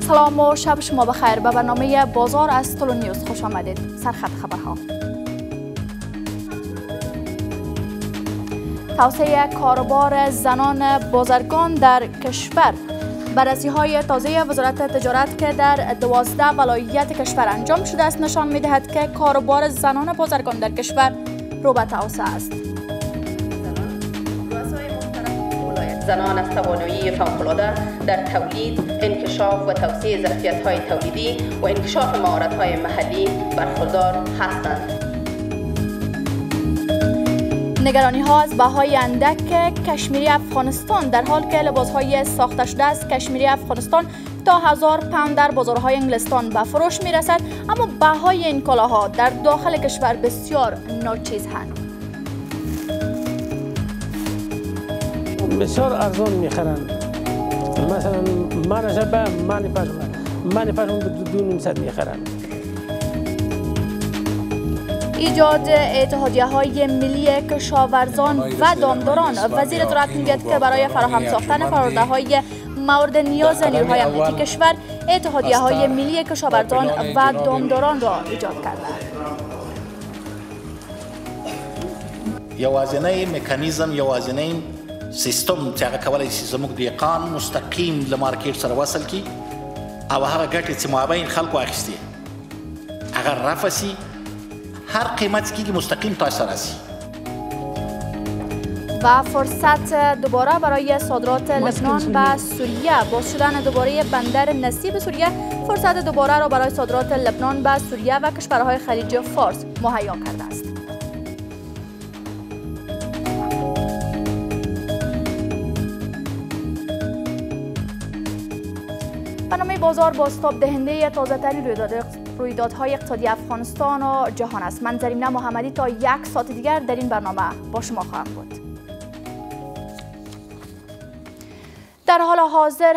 سلام و شب شما بخیر. به برنامه بازار از طلو نیوز خوش آمدید. سرخط خبرها: توسعه کاروبار زنان بازرگان در کشور. بررسی‌های تازه وزارت تجارت که در 12 ولایت کشور انجام شده است نشان می‌دهد که کاروبار زنان بازرگان در کشور رو به توسعه است. زنان از توانایی فوق‌العاده در تولید، انکشاف و توسعه ظرفیت‌های تولیدی و انکشاف مهارت‌های محلی برخوردار هستند. نگرانی‌ها از بهای اندک کشمیری افغانستان در حال که لباس‌های ساخته شده از کشمیری افغانستان تا 1000 پوند در بازارهای انگلستان به فروش می‌رسد، اما بهای این کالاها در داخل کشور بسیار ناچیزند. بسیار ارزان میخرند. مثلا منش به من پشم 200 میخرند. ایجاد اتحادیه‌های ملی کشاورزان و دامداران. وزیر زراعت میگوید که برای فراهم ساختن فرآورده‌های مورد نیاز نیروهای امنیتی کشور اتحادیه‌های ملی کشاورزان و دامداران را ایجاد کرده. یوازینی مکانیزم، یوازینی سیستم چې هغه کولی شي زموږ دهقان مستقیم له مارکیټ سره وصل کړي او هغه ګټې چې مابین خلکو اخیستې هغه رفع سي، هر قیمت کېږي مستقیم تاسو ته راسي. و فرصت دوباره برای صادرات لبنان به سوریه. باز شدن دوباره بندر نصیب سوریه فرصت دوباره را برای صادرات لبنان به سوریه و کشورهای خلیج فارس مهیا کرده است. برنامه بازار بازتاب دهنده تازه ترین رویدادهای اقتصادی افغانستان و جهان است. من زرینه محمدی تا 1 ساعت دیگر در این برنامه با شما خواهم بود. در حال حاضر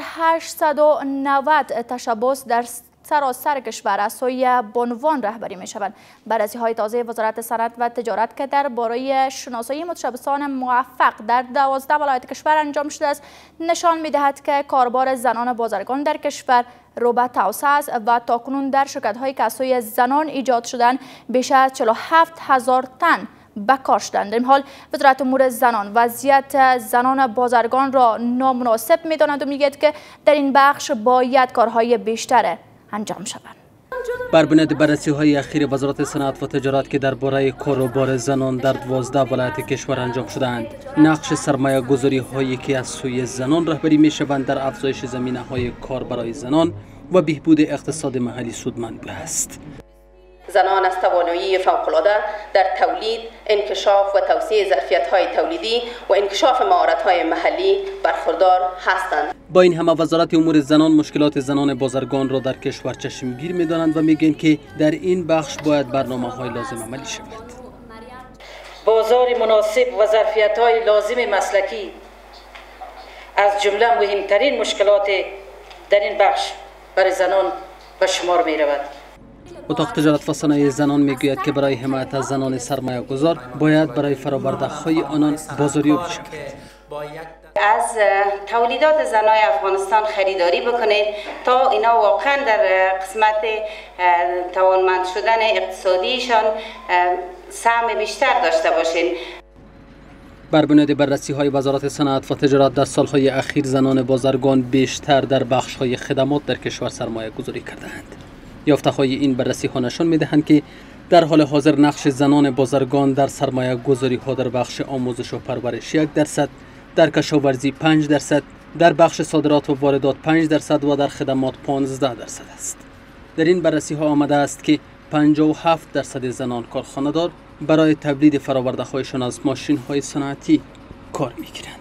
890 تشبث در سراسر کشور از سوی بانوان رهبری می شوند. بررسی‌های تازه وزارت صنعت و تجارت که درباره شناسایی متشبثان موفق در 12 ولایت کشور انجام شده است نشان می دهد که کاروبار زنان بازرگان در کشور رو به توسعه است و تاکنون در شرکت‌هایی که از سوی زنان ایجاد شدند بیش از 47,000 تن به کار شدند. در این حال وزارت امور زنان وضعیت زنان بازرگان را نامناسب می‌داند و می‌گوید که در این بخش باید کارهای بیشتر انجام شود. بر بنیاد بررسی‌های اخیر وزارت صنعت و تجارت که درباره کاروبار زنان در 12 ولایت کشور انجام شدند، نقش سرمایه‌گذاری‌هایی که از سوی زنان رهبری می‌شوند در افزایش زمینه‌های کار برای زنان و بهبود اقتصاد محلی سودمند است. زنان از توانایی فوق‌العاده در تولید، انکشاف و توسعه ظرفیت‌های تولیدی و انکشاف مهارت‌های محلی برخوردار هستند. با این همه وزارت امور زنان مشکلات زنان بازرگان را در کشور چشمگیر می‌دانند و می‌گویند که در این بخش باید برنامه‌های لازم عملی شود. بازار مناسب و ظرفیت‌های لازم مسلکی از جمله مهمترین مشکلات در این بخش برای زنان به شمار می‌رود. اتاق تجارت و صنایع زنان میگوید که برای حمایت از زنان سرمایه گذار باید برای فرآورده‌های آنان بازاریابی شود. از تولیدات زنای افغانستان خریداری بکنید تا اینا واقعا در قسمت توانمند شدن اقتصادیشان سهم بیشتر داشته باشین. بر بنیاد بررسی‌های وزارت صنعت و تجارت در سالهای اخیر زنان بازرگان بیشتر در بخش‌های خدمات در کشور سرمایه گذاری کردند. یافته‌های این بررسی‌ها نشان می‌دهند که در حال حاضر نقش زنان بازرگان در سرمایه گذاری‌ها در بخش آموزش و پرورش 1%، در کشاورزی 5%، در بخش صادرات و واردات 5% و در خدمات 15% است. در این بررسی‌ها آمده است که 57% زنان کارخانه‌دار برای تولید فرآورده‌هایشان از ماشین‌های صنعتی کار می‌گیرند.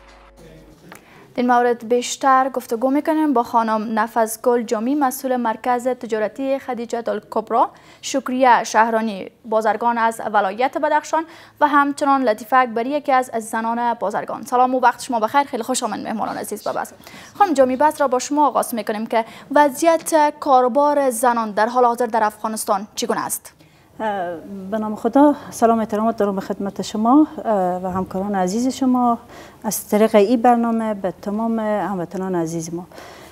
در این مورد بیشتر گفتگو میکنیم با خانم نفسگل جامی، مسئول مرکز تجارتی خدیجه الکبری، شکریه شهرانی بازرگان از ولایت بدخشان و همچنان لطیفه اکبری یکی از زنان بازرگان. سلام و وقت شما بخیر. خیلی خوش آمدید مهمانان عزیز. بس خانم جامی، بس را با شما آغاز میکنیم که وضعیت کاروبار زنان در حال حاضر در افغانستان چگونه است؟ به نام خدا، سلام و احترامات دارم به خدمت شما و همکاران عزیز شما از طریق این برنامه به تمام هموطنان عزیز ما.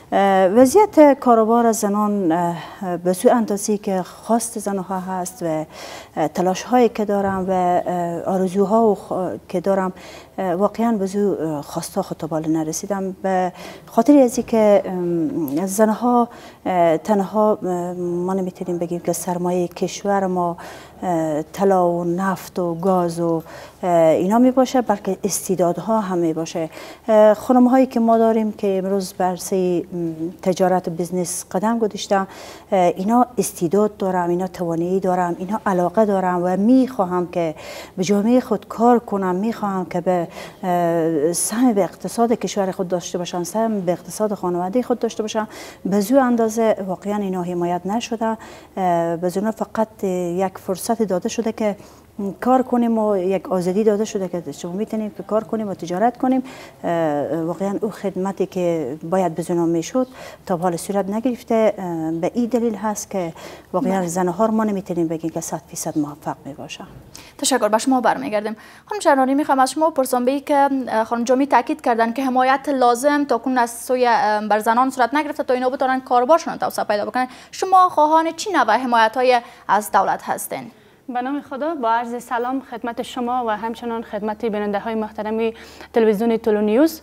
وضعیت کاروبار زنان به سوی اندازی که خواست زنها هست و تلاش هایی که دارم و آرزوها که دارم واقعا به زو خواستا خود بالا نرسیدم، به خاطر ازی که زنها تنها ما نمیتونیم بگیم که سرمایه کشور ما طلا و نفت و گاز و اینا می باشه، بلکه استعدادها هم می باشه. خانم هایی که ما داریم که امروز بر سه تجارت بیزنس قدم گذاشتن، اینا استعداد دارم، اینا توانایی دارم، اینا علاقه دارم و می خواهم که به جامعه خود کار کنم، می خواهم که به سهم به اقتصاد کشور خود داشته باشم، سهم به اقتصاد خانواده خود داشته باشم. به زو اندازه واقعا اینا حمایت نشده، به زو فقط یک فرصت داده شده که کار کنیم و یک آزادی داده شده که شما میتونیم که کار کنیم و تجارت کنیم. واقعا او خدمتی که باید به زنان میشد تا حال صورت نگرفته. به این دلیل هست که واقعا زنها ما نمیتونیم بگیم که 100% موفق میباشن. تشکر. به شما برمیگردیم. خانم شهرانی، میخوام از شما بپرسم به که خانم جامی تاکید کردن که حمایت لازم تا کنون از سوی بر زنان صورت نگرفته تا اینا بتونن کاروبارشون توسعه پیدا بکنن. شما خواهان چی نوع حمایت های از دولت هستین؟ به نام خدا، با عرض سلام خدمت شما و همچنان خدمت بیننده های محترم تلویزیون تولو نیوز.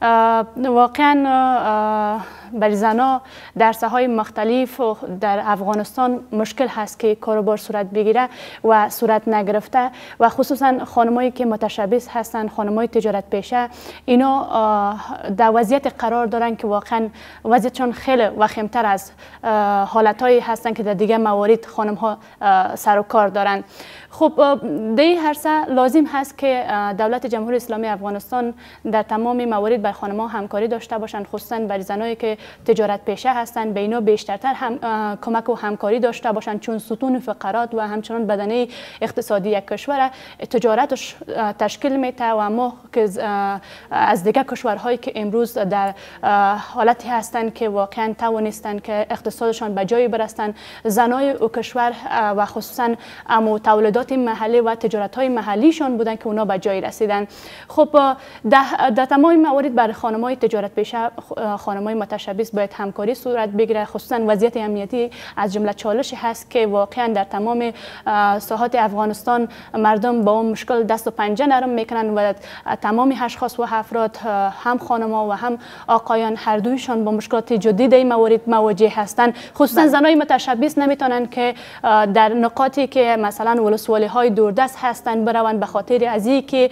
واقعا برای زنها در ساحات مختلف در افغانستان مشکل هست که کاروبار صورت بگیره و صورت نگرفته و خصوصا خانمایی که متشبث هستند، خانمای تجارت پیشه، اینا در وضعیت قرار دارن که واقعا وضعیتشون خیلی وخیمتر از حالتهایی هستند که در دیگه موارد خانم ها سر و کار دارن. خب در این عرصه لازم هست که دولت جمهوری اسلامی افغانستان در تمام موارد بر خانم‌ها همکاری داشته باشند، خصوصا برای زنایی که تجارت پیشه هستند، به اینا بیشترتر کمک و همکاری داشته باشند، چون ستون فقرات و همچنان بدنه اقتصادی یک کشور تجارتش تشکیل میده و ما که از دیگر کشورهایی که امروز در حالتی هستند که واقعا توانستند که اقتصادشان به جای برسند، زنای او کشور و خصوصا تولیدات محلی و تجارت های محلیشان بودن که اونا به جای رسیدن. خب در تمام موارد برای خانم‌های تجارت پیشه، خانم‌های متشبث باید همکاری صورت بگیره، خصوصا وضعیت امنیتی از جمله چالشی هست که واقعا در تمام ساحات افغانستان مردم با اون مشکل دست و پنجه نرم میکنن و تمام اشخاص و افراد، هم خانم‌ها و هم آقایان، هر دویشان با مشکلات جدی در این موارد مواجه هستند. خصوصا زنای متشبث نمیتونن که در نقاطی که مثلا ولسوالی‌های دوردست هستند بروند، به خاطر از اینکه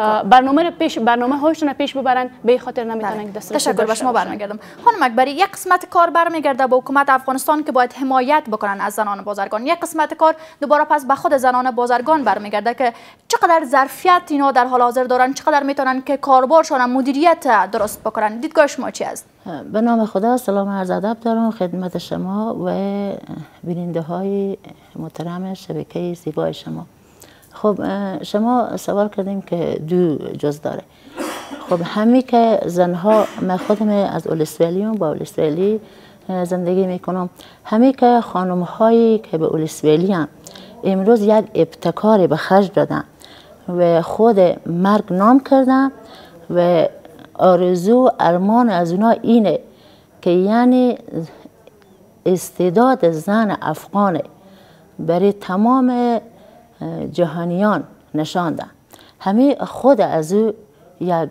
برنامه هاشون پیش ببرن، به خاطر نمیتونن دست. تشکر. به شما برمیگردم. خانم اکبری، یک قسمت کار برمیگرده به حکومت افغانستان که باید حمایت بکنن از زنان بازرگان، یک قسمت کار دوباره پس به خود زنان بازرگان برمیگرده که چقدر ظرفیت اینا در حال حاضر دارن، چقدر میتونن که کاربارشون مدیریت درست بکنن. دیدگاه شما چی است؟ به نام خدا، سلام عرض ادب دارم خدمت شما و بیننده های محترم شبکه زیبای شما. خب شما سوال کردیم که دو جز داره. خب همین که زنها، من خودم از اولسوالیام، با اولسوالی زندگی میکنم، همین که خانم هایی که به اولسوالی هم امروز یک ابتکاری به خرج دادن و خود مرگ نام کردن و آرزو ارمان از اونا اینه که یعنی استعداد زن افغان برای تمام جهانیان نشاندن. همه خود از او یک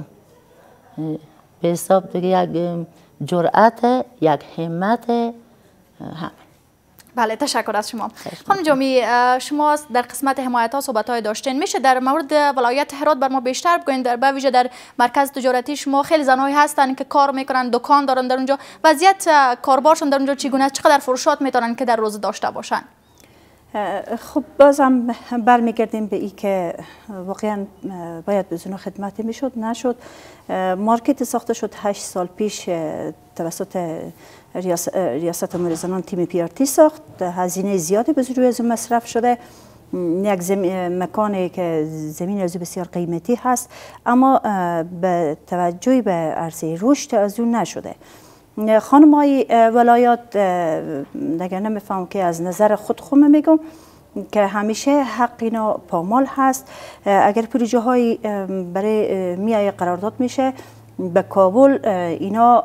به حساب دیگه یک جرأت، یک همت همه. بله، تشکر از شما. خانم جامی، شما در قسمت حمایت ها صحبت های داشتین، میشه در مورد ولایت هرات بر ما بیشتر بگوین؟ در ویژه در مرکز تجارتی شما خیلی زنایی هستن که کار میکنن، دکان دارن در اونجا، وضعیت کاربارشون در اونجا چگونه است؟ چقدر فروشات میتونن که در روز داشته باشن؟ خب بازم برمیگردیم به ای که واقعا باید بزنو خدمتی میشد، نشد. مارکت ساخته شد 8 سال پیش توسط ریاست امور زنان، تیم PRT ساخت. هزینه زیادی به روی از مصرف شده. یک مکانی که زمین از بسیار قیمتی هست، اما به توجهی به عرصه رشد از اون نشده. خانمای ولایات دیگه نمیفهم که از نظر خود میگم که همیشه حق اینا پامال هست. اگر پروژه های برای میای قرارداد میشه، به کابل اینا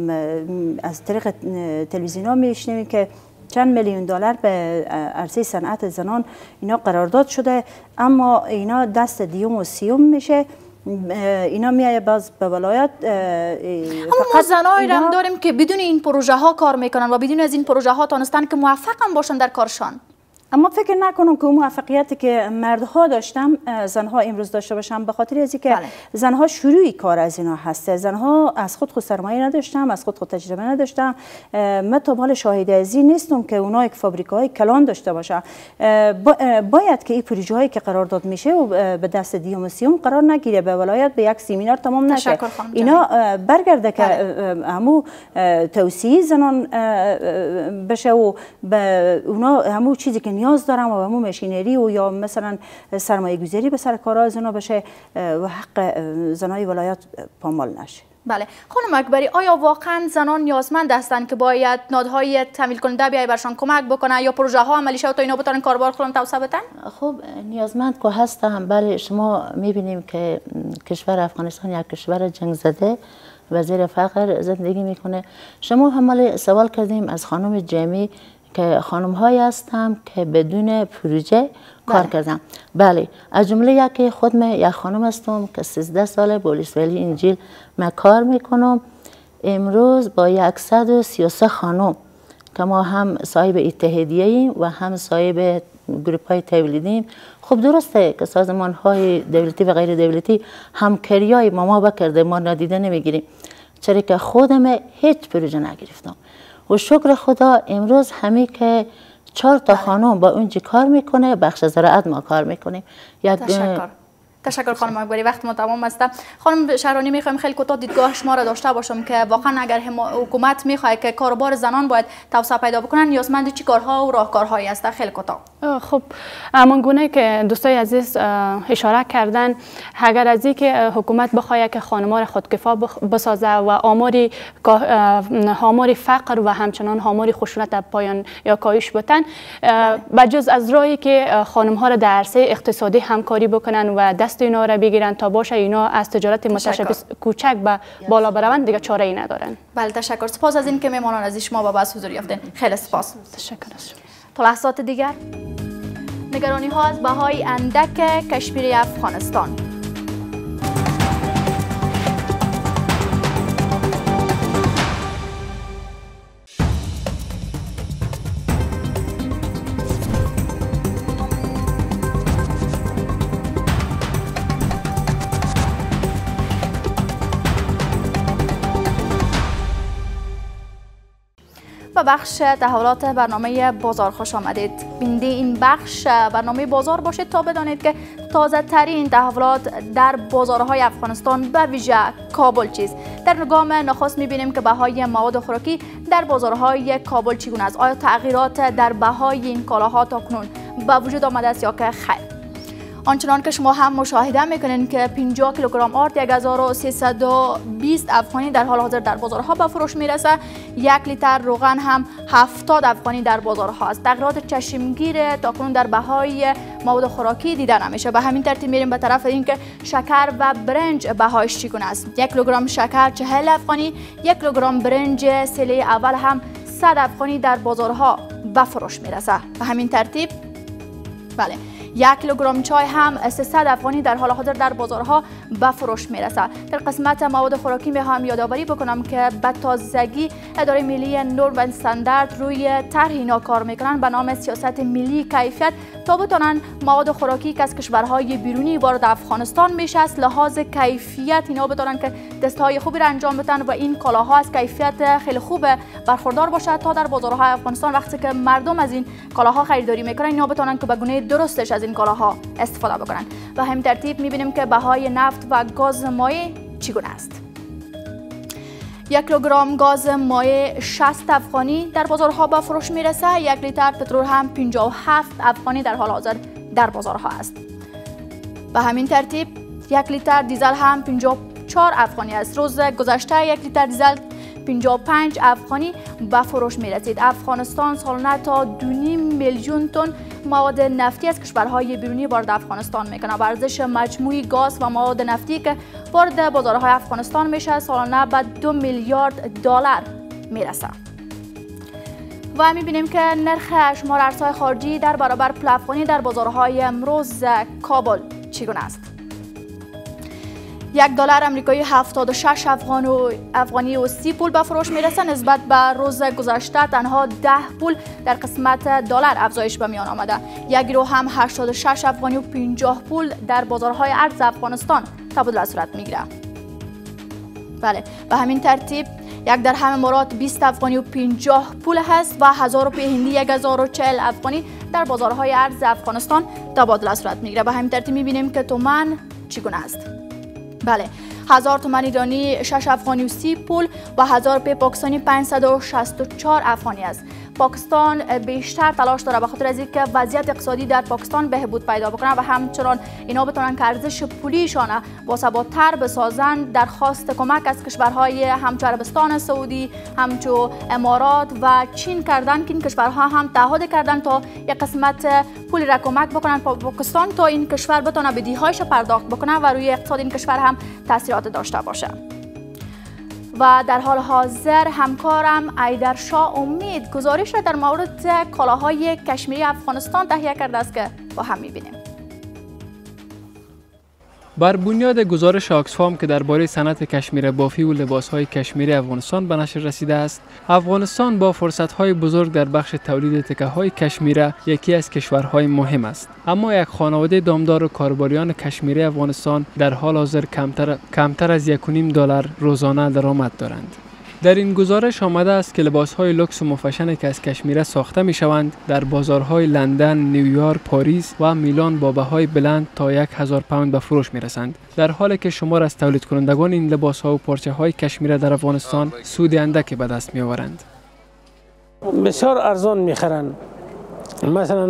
از طریق تلویزیون ها میشنویم که چند میلیون دلار به عرصه صنعت زنان اینا قرارداد شده، اما اینا دست دیوم و سیوم میشه. اینا میایه باز به ولایت. اما ما زنایی هم داریم که بدون این پروژه ها کار میکنن و بدون از این پروژه ها تانستن که موفق هم باشن در کارشان. اما فکر نکنم که موفقیتی که مردها داشتم زنها امروز داشته باشم، به خاطر از اینکه زنها شروعی کار از اینا هسته. زنها از خود سرمایه نداشتم، از خود تجربه نداشتم. من تا حال شاهد از این نیستم که اونا یک فابریکای کلان داشته باشه. باید که این پروژه هایی که قرارداد میشه و به دست دیوم سیوم قرار نگیره، به ولایت به یک سیمینار تمام نشه. اینا برگرده که همو توسعه زنان بشه و به اونا همو چیزی که نیاز دارم و همون ماشینری و یا مثلا سرمایه گذاری به سر کارهای زنا بشه و حق زنای ولایت پامال نشه. بله خانم اکبری، آیا واقعا زنان نیازمند هستند که باید نهادهای تمویل کننده بیای برشان کمک بکنن یا پروژه ها عملی شود تا اینا بتونن کاربار خودشون توسعه بدن؟ خب نیازمند که هستن. بله شما میبینیم که کشور افغانستان یک کشور جنگ زده و زیر فقر زندگی میکنه. شما هم سوال کردیم از خانم جمی که خانم هایی هستم که بدون پروژه کار کردم. بله از جمله یکی خود من یک خانم هستم که 13 ساله بولیس ولی انجیل من کار میکنم. امروز با 133 خانم که ما هم صاحب اتحادیه ایم و هم صاحب گروپ های تولیدیم. خب درسته که سازمان های دولتی و غیر دولتی همکاری های ما بکرده، ما نادیده نمیگیریم، چرا که خودم هیچ پروژه نگرفتم و شکر خدا امروز همه که 4 تا خانم با اونجا کار میکنه، بخش زراعت ما کار میکنیم. تشکر خانم اکبری، وقت ما تمام است. خانم شهرانی میخوایم خیلی کوتاه دیدگاه شما را داشته باشم که واقعا اگر حکومت میخواد که کاروبار زنان باید توسعه پیدا بکنن نیازمند چی کارها و راهکارهایی است؟ خیلی کوتاه. خب همان گونه که دوستای عزیز اشاره کردن، اگر از اینکه حکومت بخواهد که خانم‌ها را خودکفا بسازه و آمار فقر و همچنان آمار خشونت در پایان یا کاهش بتن، بجز از راهی که خانم‌ها را در عرصه اقتصادی همکاری بکنن و دست اینا را بگیرن تا باشه اینا از تجارت متشبث کوچک به بالا بروند، دیگه چاره ای ندارن. بله تشکر. سپاس از این که میمانان از شما با بحث حضور یافتین. خیلی سپاس. تشکر از شما. تا لحظات دیگر نگرانی ها از بهای اندک کشمیر افغانستان. بخش تحولات برنامه بازار خوش آمدید. بیننده این بخش برنامه بازار باشید تا بدانید که تازه ترین تحولات در بازارهای افغانستان به ویژه کابل چیست. در نگام نخست میبینیم که بهای مواد خوراکی در بازارهای کابل چگونه است. آیا تغییرات در بهای این کالاها تاکنون به وجود آمده است یا که خیر؟ آنچنان که شما هم مشاهده میکنین که 50 کیلوگرم آرد 1320 افغانی در حال حاضر در بازارها به فروش میرسه. 1 لیتر روغن هم 70 افغانی در بازارها است. تغییرات چشمگیر تاکنون در بهای مواد خوراکی دیده نمیشه. به همین ترتیب میریم به طرف اینکه شکر و برنج بهایش چگونه است. 1 کیلوگرم شکر 40 افغانی، 1 کیلوگرم برنج سله اول هم 100 افغانی در بازارها به فروش میرسه. به همین ترتیب بله 1 کیلوگرم چای هم 300 افغانی در حال حاضر در بازارها به فروش میرسه. در قسمت مواد خوراکی میخوام یادآوری بکنم که به تازگی اداره ملی نورم و استاندارد روی طرح اینا کار میکنن به نام سیاست ملی کیفیت تا بتونن مواد خوراکی که از کشورهای بیرونی وارد افغانستان میشه از لحاظ کیفیت اینا بتونن که تست‌های خوبی را انجام بدن و این کالاها از کیفیت خیلی خوب برخوردار باشه تا در بازارهای افغانستان وقتی که مردم از این کالاها خریداری میکنن اینا بتونن که به گونه درستش از این کالاها استفاده بکنن. و همین ترتیب میبینیم که بهای نفت و گاز مایع چگونه است. 1 کیلوگرم گاز مایع 60 افغانی در بازارها به فروش میرسه. 1 لیتر پترول هم 57 افغانی در حال حاضر در بازارها است. به همین ترتیب 1 لیتر دیزل هم 54 افغانی است. روز گذشته 1 لیتر دیزل 55 افغانی به فروش می رسید. افغانستان سالانه تا 2.5 میلیون تن مواد نفتی از کشورهای بیرونی وارد افغانستان میکنه. ارزش مجموعی گاز و مواد نفتی که وارد بازارهای افغانستان میشه سالانه به 2 میلیارد دلار میرسه. و میبینیم که نرخ شمار ارزهای خارجی در برابر پول افغانی در بازارهای امروز کابل چگونه است؟ $1 آمریکایی 76 افغانی و 30 پول به فروش میرسه. نسبت به روز گذشته تنها 10 پول در قسمت دلار افزایش به میان آمده. 1 یورو هم 86 افغانی و 50 پول در بازارهای ارز افغانستان تبادل صورت میگیره. بله، به همین ترتیب 1 درهم امارات 20 افغانی و 50 پول هست و 1000 روپیه هندی 1040 افغانی در بازارهای ارز افغانستان تبادل صورت میگیره. به همین ترتیب میبینیم که تومان چگونه است. بله، 1000 تومان ایرانی 6 افغانی و 30 پول و 1000 روپیه پاکستانی 564 افغانی است. پاکستان بیشتر تلاش داره به خاطر از اینکه وضعیت اقتصادی در پاکستان بهبود پیدا بکنه و همچنان اینا بتونن که ارزش پولیشان باثبات‌تر بسازن. درخواست کمک از کشورهای همچو عربستان سعودی، همچو امارات و چین کردن که این کشورها هم تعهد کردن تا یک قسمت پولی را کمک بکنن پاکستان تا این کشور بتونه بدهی‌هایش پرداخت بکنه و روی اقتصاد این کشور هم تاثیرات داشته باشه. و در حال حاضر همکارم ایدرشاه امید گزارش را در مورد کالاهای کشمیری افغانستان تهیه کرده است که با هم می‌بینیم. بر بنیاد گزارش آکسفام که درباره صنعت کشمیر بافی و لباس‌های کشمیری افغانستان به نشر رسیده است، افغانستان با فرصت‌های بزرگ در بخش تولید تکه‌های کشمیره یکی از کشورهای مهم است. اما یک خانواده دامدار و کاربریان کشمیری افغانستان در حال حاضر کمتر از $1.5 روزانه درآمد دارند. در این گزارش آمده است که لباس‌های لوکس و مفشنی که از کشمیره ساخته می‌شوند در بازارهای لندن، نیویورک، پاریس و میلان با بهای بلند تا 1000 پوند به فروش می‌رسند، در حالی که شمار از تولید کنندگان این لباس‌ها و پارچه‌های کشمیره در افغانستان سود اندکی به دست می‌آورند. بسیار ارزان می‌خرند. مثلا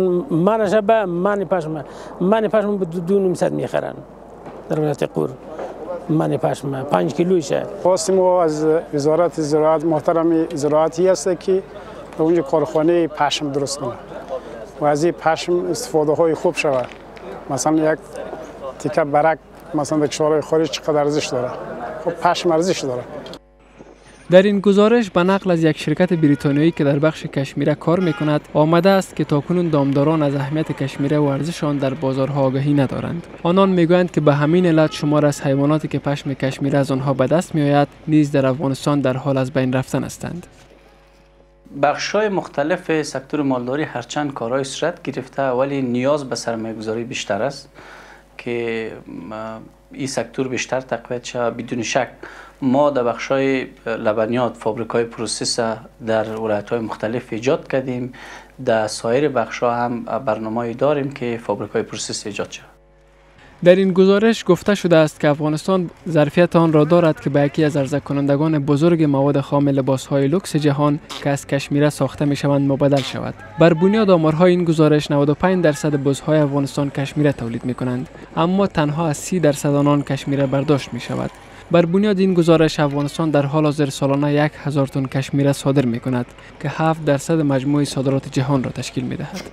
من پشم به 2,900 می‌خرند در ولایت قور. من پشم 5 کیلوشه. خواستیم از وزارت زراعت محترم زراعتی هست که اونجا کارخانه پشم درست کنه و از این پشم استفاده های خوب شود. مثلا یک تیکه برک مثلا در کشورهای خارج چقدر ارزش داره. خب پشم ارزش داره. در این گزارش به نقل از یک شرکت بریتانیایی که در بخش کشمیره کار میکند آمده است که تاکنون دامداران از اهمیت کشمیره و ارزش آن در بازارها آگاهی ندارند. آنان میگویند که به همین علت شمار از حیواناتی که پشم کشمیره از آنها به دست میآید نیز در افغانستان در حال از بین رفتن هستند. بخش‌های مختلف سکتور مالداری هرچند کارهای صورت گرفته ولی نیاز به سرمایه‌گذاری بیشتر است که این سکتور بیشتر تقویت شود. بدون شک ما در بخش‌های لبنیات فابریک‌های پروسس در ولایت‌های مختلف ایجاد کردیم. در سایر بخش‌ها هم برنامه‌ای داریم که فابریک‌های پروسس ایجاد شود. در این گزارش گفته شده است که افغانستان ظرفیت آن را دارد که به یکی از عرضه کنندگان بزرگ مواد خام لباس‌های لوکس جهان که از کشمیره ساخته می‌شوند مبادل شود. بر بنیاد آمارهای این گزارش 95% بزهای افغانستان کشمیره تولید می‌کنند، اما تنها از 30% آنان کشمیره برداشت می‌شود. بر بنیاد این گزارش افغانستان در حال حاضر سالانه 1000 تن کشمیره صادر می‌کند که 7% مجموع صادرات جهان را تشکیل می‌دهد.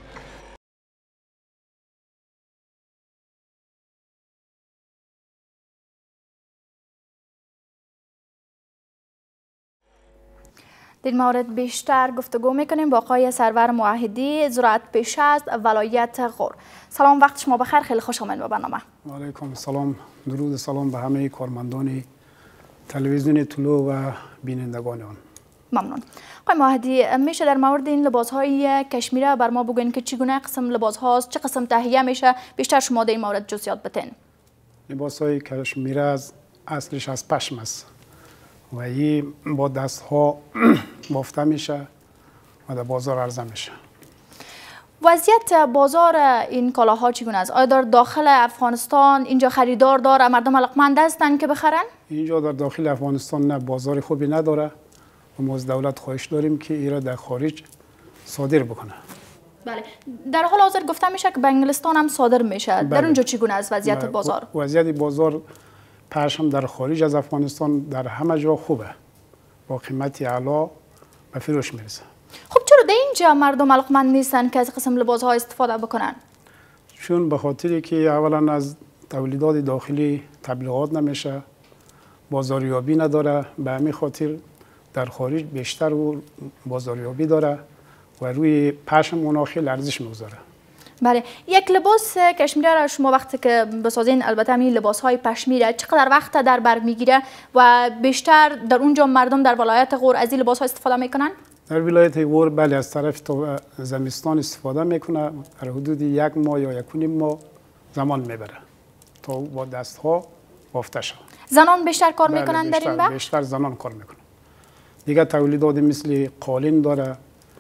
در مورد بیشتر گفتگو میکنیم با آقای سرور موحدی، زراعت پیشه از ولایت غور. سلام، وقت شما بخیر، خیلی خوش آمدید به برنامه. و علیکم السلام، درود سلام به همه کارمندان تلویزیون طلوع و بینندگان آن. ممنون. آقای موحدی، میشه در مورد این لباس‌های کشمیره بر ما بگوین که چگونه قسم لباس هاست، چه قسم تهیه میشه؟ بیشتر شما در این مورد جزئیات بتین. لباس‌های کشمیره از اصلش از پشم است و این با دست ها بافته میشه و در بازار عرضه میشه. وضعیت بازار این کالاها چگونه است؟ آیا در داخل افغانستان اینجا خریدار داره، مردم علاقمند هستند که بخرن؟ اینجا در داخل افغانستان نه، بازار خوبی نداره و ما از دولت خواهش داریم که این را در خارج صادر بکنه. بله، در حال حاضر گفته میشه که به انگلستان هم صادر میشه. در اونجا چگونه است وضعیت بازار؟ وضعیت بازار پشم در خارج از افغانستان در همه جا خوبه با قیمت اعلا به فروش میرسه. خب چرا در اینجا مردم علاقمند نیستن که از قسم لباس ها استفاده بکنن؟ چون به خاطری که اولا از تولیدات داخلی تبلیغات نمیشه، بازاریابی نداره، به همین خاطر در خارج بیشتر و بازاریابی داره و روی پشم اونا خیلی ارزش میگذاره. بله، یک لباس کشمیری را شما وقتی که بسازین، البته همین لباس های پشمیره، چقدر وقت در بر میگیره و بیشتر در اونجا مردم در ولایت غور از این لباس ها استفاده میکنن؟ در ولایت غور بله، از طرف تا زمستان استفاده میکنه، در حدود 1 ماه یا 1.5 ماه زمان میبره تا با دست ها بافته شود. زنان بیشتر کار میکنن در این بخش؟ بیشتر زنان کار میکنن. دیگه تولیدات مثل قالین داره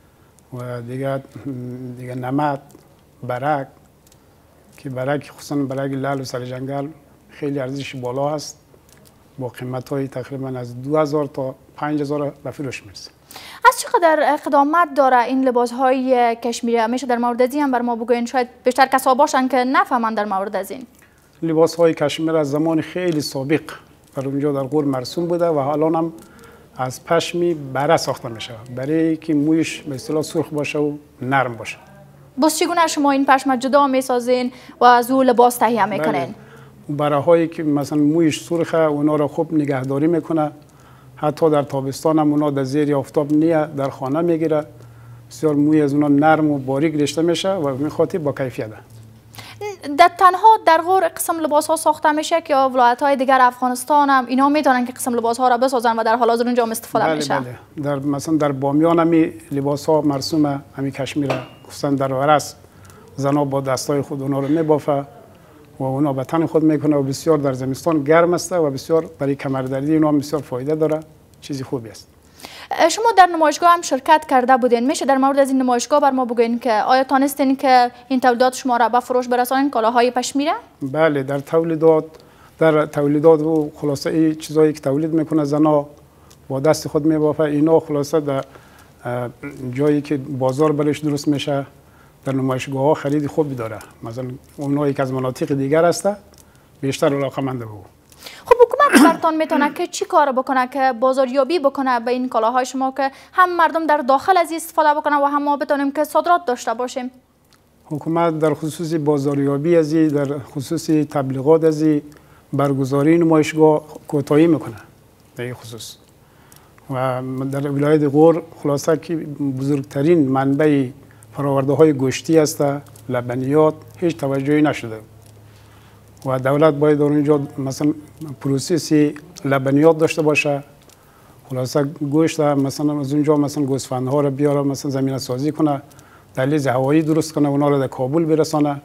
و دیگه نمد، برگ که برگ خصوصا برگ لعل و سرجنگل خیلی ارزش بالا هست، با قیمت های تقریبا از 2000 تا 5000 به فروش میرسه. از چقدر اقدامات داره این لباس های کشمیری؟ میشه در مورد از این هم بر ما بگوین؟ شاید بیشتر کسا باشن که نفهمن در مورد از این. لباس های کشمیر از زمان خیلی سابق در اونجا در غور مرسوم بوده و الان هم از پشمی بره ساخته میشه برای که مویش به اصطلاح سرخ باشه و نرم باشه. بس چگونه شما این پشم جدا میسازین و از او لباس تهیه میکنین؟ بره هایی که مثلا مویش سرخه اونا را خوب نگهداری میکنه، حتی در تابستان هم اونا در زیر آفتاب نیه در خانه میگیره، بسیار موی از اونا نرم و باریک رشته میشه و به خاطر با کیفیت. در تنها در غور قسم لباس ها ساخته میشه که ولایت های دیگر افغانستان هم اینا میتونن که قسم لباس ها را بسازن و در حال حاضر اونجا هم استفاده میشه؟ بله. در مثلا در بامیان هم لباس ها مرسومه، همین کشمیر خصوصا در ورس زنا با دستای خود اونا رو میبافه و اونا به تن خود میکنه و بسیار در زمستان گرم است و بسیار برای کمردردی اونا بسیار فایده داره، چیزی خوبی است. شما در نمایشگاه هم شرکت کرده بودین، میشه در مورد از این نمایشگاه بر ما بگوین که آیا تانستین که این تولیدات شما را به فروش برسانین، کالاهای پشمیره؟ بله، در تولیدات و خلاصه این چیزایی که تولید میکنه زنا با دست خود میبافه، اینا خلاصه در جایی که بازار برش درست میشه در نمایشگاه ها خرید خوبی داره. مثلا اونایی که از مناطق دیگر هسته بیشتر علاقه‌مند بود. خب حکومت برتان میتونه که چی کار بکنه که بازاریابی بکنه به این کالاهای شما که هم مردم در داخل از استفاده بکنه و هم ما بتونیم که صادرات داشته باشیم؟ حکومت در خصوص بازاریابی از در خصوص تبلیغات از برگزاری نمایشگاه کوتاهی میکنه در این خصوص و در ولایت غور خلاصه که بزرگترین منبع فراورده های گوشتی است، لبنیات هیچ توجهی نشده و دولت باید در اونجا مثلا پروسس لبنیات داشته باشه، خلاصه گوشت مثلا از اونجا مثلا گوسفندها رو بیاره مثلا زمینه سازی کنه، دهلیز هوایی درست کنه، اونا رو در کابل برسانه.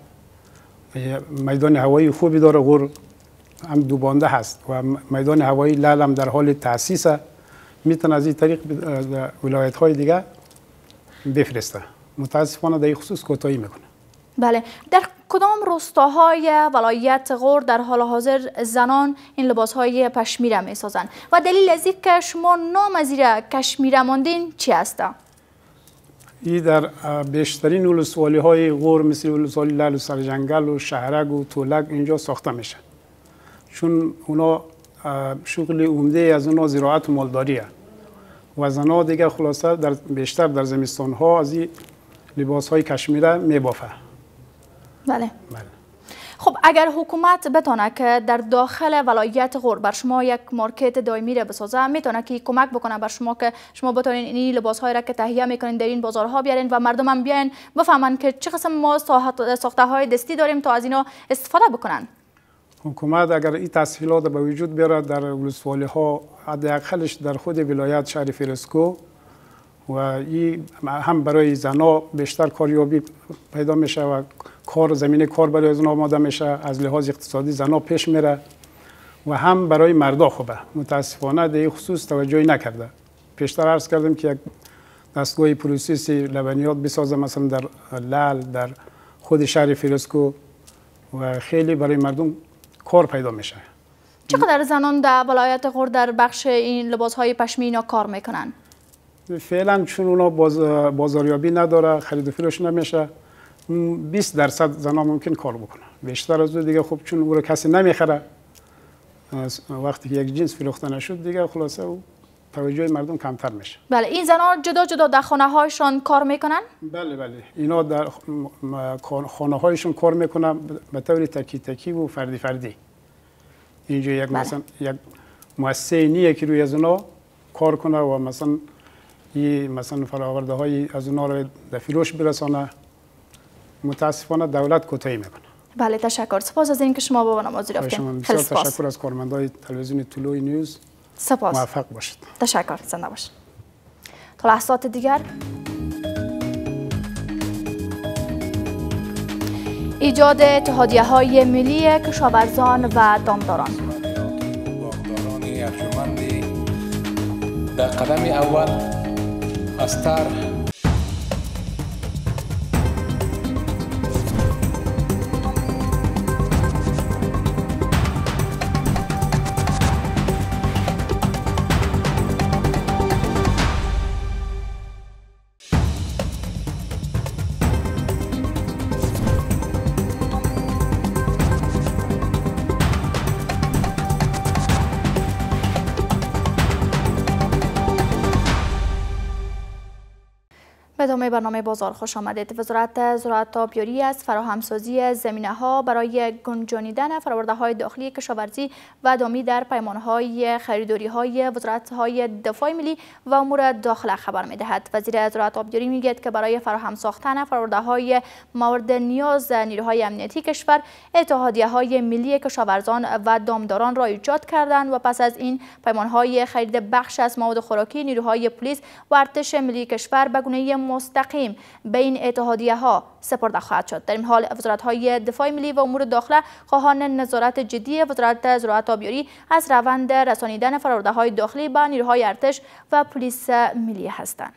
میدان هوایی خوبی داره غور، هم دوبانده هست و میدان هوایی لعل هم در حال تأسیس، میتونه از این طریق ولایت های دیگه بفرسته. متاسفانه در این خصوص کوتاهی میکنه. بله، در کدام روستاهای ولایت غور در حال حاضر زنان این لباسهای پشمیره میسازند و دلیل از این که شما نام از این کشمیره ماندین چی است؟ این در بیشترین ولسوالی های غور مثل ولسوالی لعل و سرجنگل و شهرک و تولک اینجا ساخته میشه، چون اونا شغل عمده از اونا زراعت و مالداریه و زنها دیگه خلاصه بیشتر در زمستان ها از این لباس های کشمیره میبافه. بله. خب اگر حکومت بتونه که در داخل ولایت غور بر شما یک مارکت دائمی را بسازه، میتونه که کمک بکنه بر شما که شما بتونین این لباس های را که تهیه میکنین در این بازارها بیارین و مردم هم بیاین بفهمن که چه قسم ما ساخته های دستی داریم تا از اینا استفاده بکنن. حکومت اگر این تسهیلات به وجود بیاره در ولسوالی ها، حداقلش در خود ولایت شهر فیروزکوه و این هم برای زنها بیشتر کاریابی پیدا میشه و زمینه کار برای از آماده میشه، از لحاظ اقتصادی زنها پیش میره و هم برای مردا خوبه. متاسفانه در این خصوص توجهی نکرده. پیشتر عرض کردم که یک دستگاه پروسس لبنیات بسازه مثلا در لعل در خود شهر فیروزکوه و خیلی برای مردم کار پیدا میشه. چقدر زنان در ولایت غور در بخش این لباس های پشمی کار میکنن؟ فعلا چون اونا بازاریابی نداره، خرید و فروش نمیشه، 20% زنان ممکن کار بکنه. بیشتر از اون دیگه خب چون او رو کسی نمیخره، وقتی که یک جنس فروخته نشد دیگه خلاصه او توجه مردم کمتر میشه. بله، این زنان جدا جدا در خانه هایشان کار میکنن؟ بله اینا در خانه هایشون کار میکنن به طور تکی تکی و فردی فردی. اینجا یک مثلا یک مؤسسه نیه که روی از اونا کار کنه و مثلا فراورده های از اونا رو در فروش برسانه. متاسفانه دولت کوتاهی میکنه. بله تشکر. سپاس از اینکه شما با برنامه رفتین. خیلی سپاس. تشکر از کارمندای تلویزیون طلوع نیوز. سپاس. موفق باشید. تشکر. زنده باشید. تا لحظات دیگر ایجاد اتحادیه‌های ملی کشاورزان و دامداران. باغداران ارجمندی در قدم اول از طرح به ادامه برنامه بازار خوش آمدید. وزارت زراعت آبیاری از فراهمسازی زمینه‌ها برای گنجانیدن فرآورده‌های داخلی کشاورزی و دامی در پیمان‌های خریداری‌های وزارت‌های دفاع ملی و امور داخله خبر می‌دهد. وزیر زراعت آبیاری میگوید که برای فراهم ساختن فرآورده‌های مورد نیاز نیروهای امنیتی کشور اتحادیه‌های ملی کشاورزان و دامداران را ایجاد کردند و پس از این پیمان‌های خرید بخش از مواد خوراکی نیروهای پلیس و ارتش ملی کشور به گونه مستقیم به این اتحادیه‌ها سپرده خواهد شد. در این حال وزارت‌های دفاع ملی و امور داخله خواهان نظارت جدی وزارت زراعت آبیاری از روند رسانیدن فرآورده‌های داخلی به نیروهای ارتش و پلیس ملی هستند.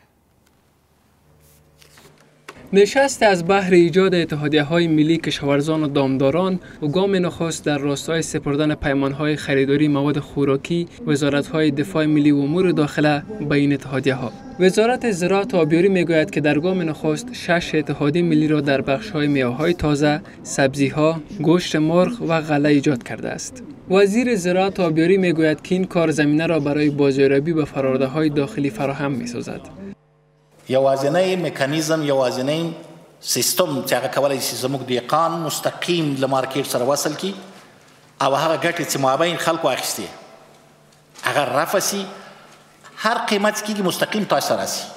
نشست از بحر ایجاد اتحادیه‌های ملی کشاورزان و دامداران و گام نخست در راستای سپردن پیمان‌های خریداری مواد خوراکی وزارت‌های دفاع ملی و امور داخله به این اتحادیه‌ها. وزارت زراعت آبیاری میگوید که در گام نخست 6 اتحادیه ملی را در بخش‌های میوه‌های تازه، سبزی‌ها، گوشت مرغ و غله ایجاد کرده است. وزیر زراعت آبیاری میگوید که این کار زمینه را برای بازیابی به فرآورده‌های داخلی فراهم می‌سازد. یوازینی میکانیزم یوازینی سیستم چې هغه کولی شي زموږ دهقان مستقیم له مارکیټ سره وصل کړي او هغه ګټې چې مابین خلکو اخیستې هغه رفع شي هر قیمت کېږي مستقیم تاسو ته راسي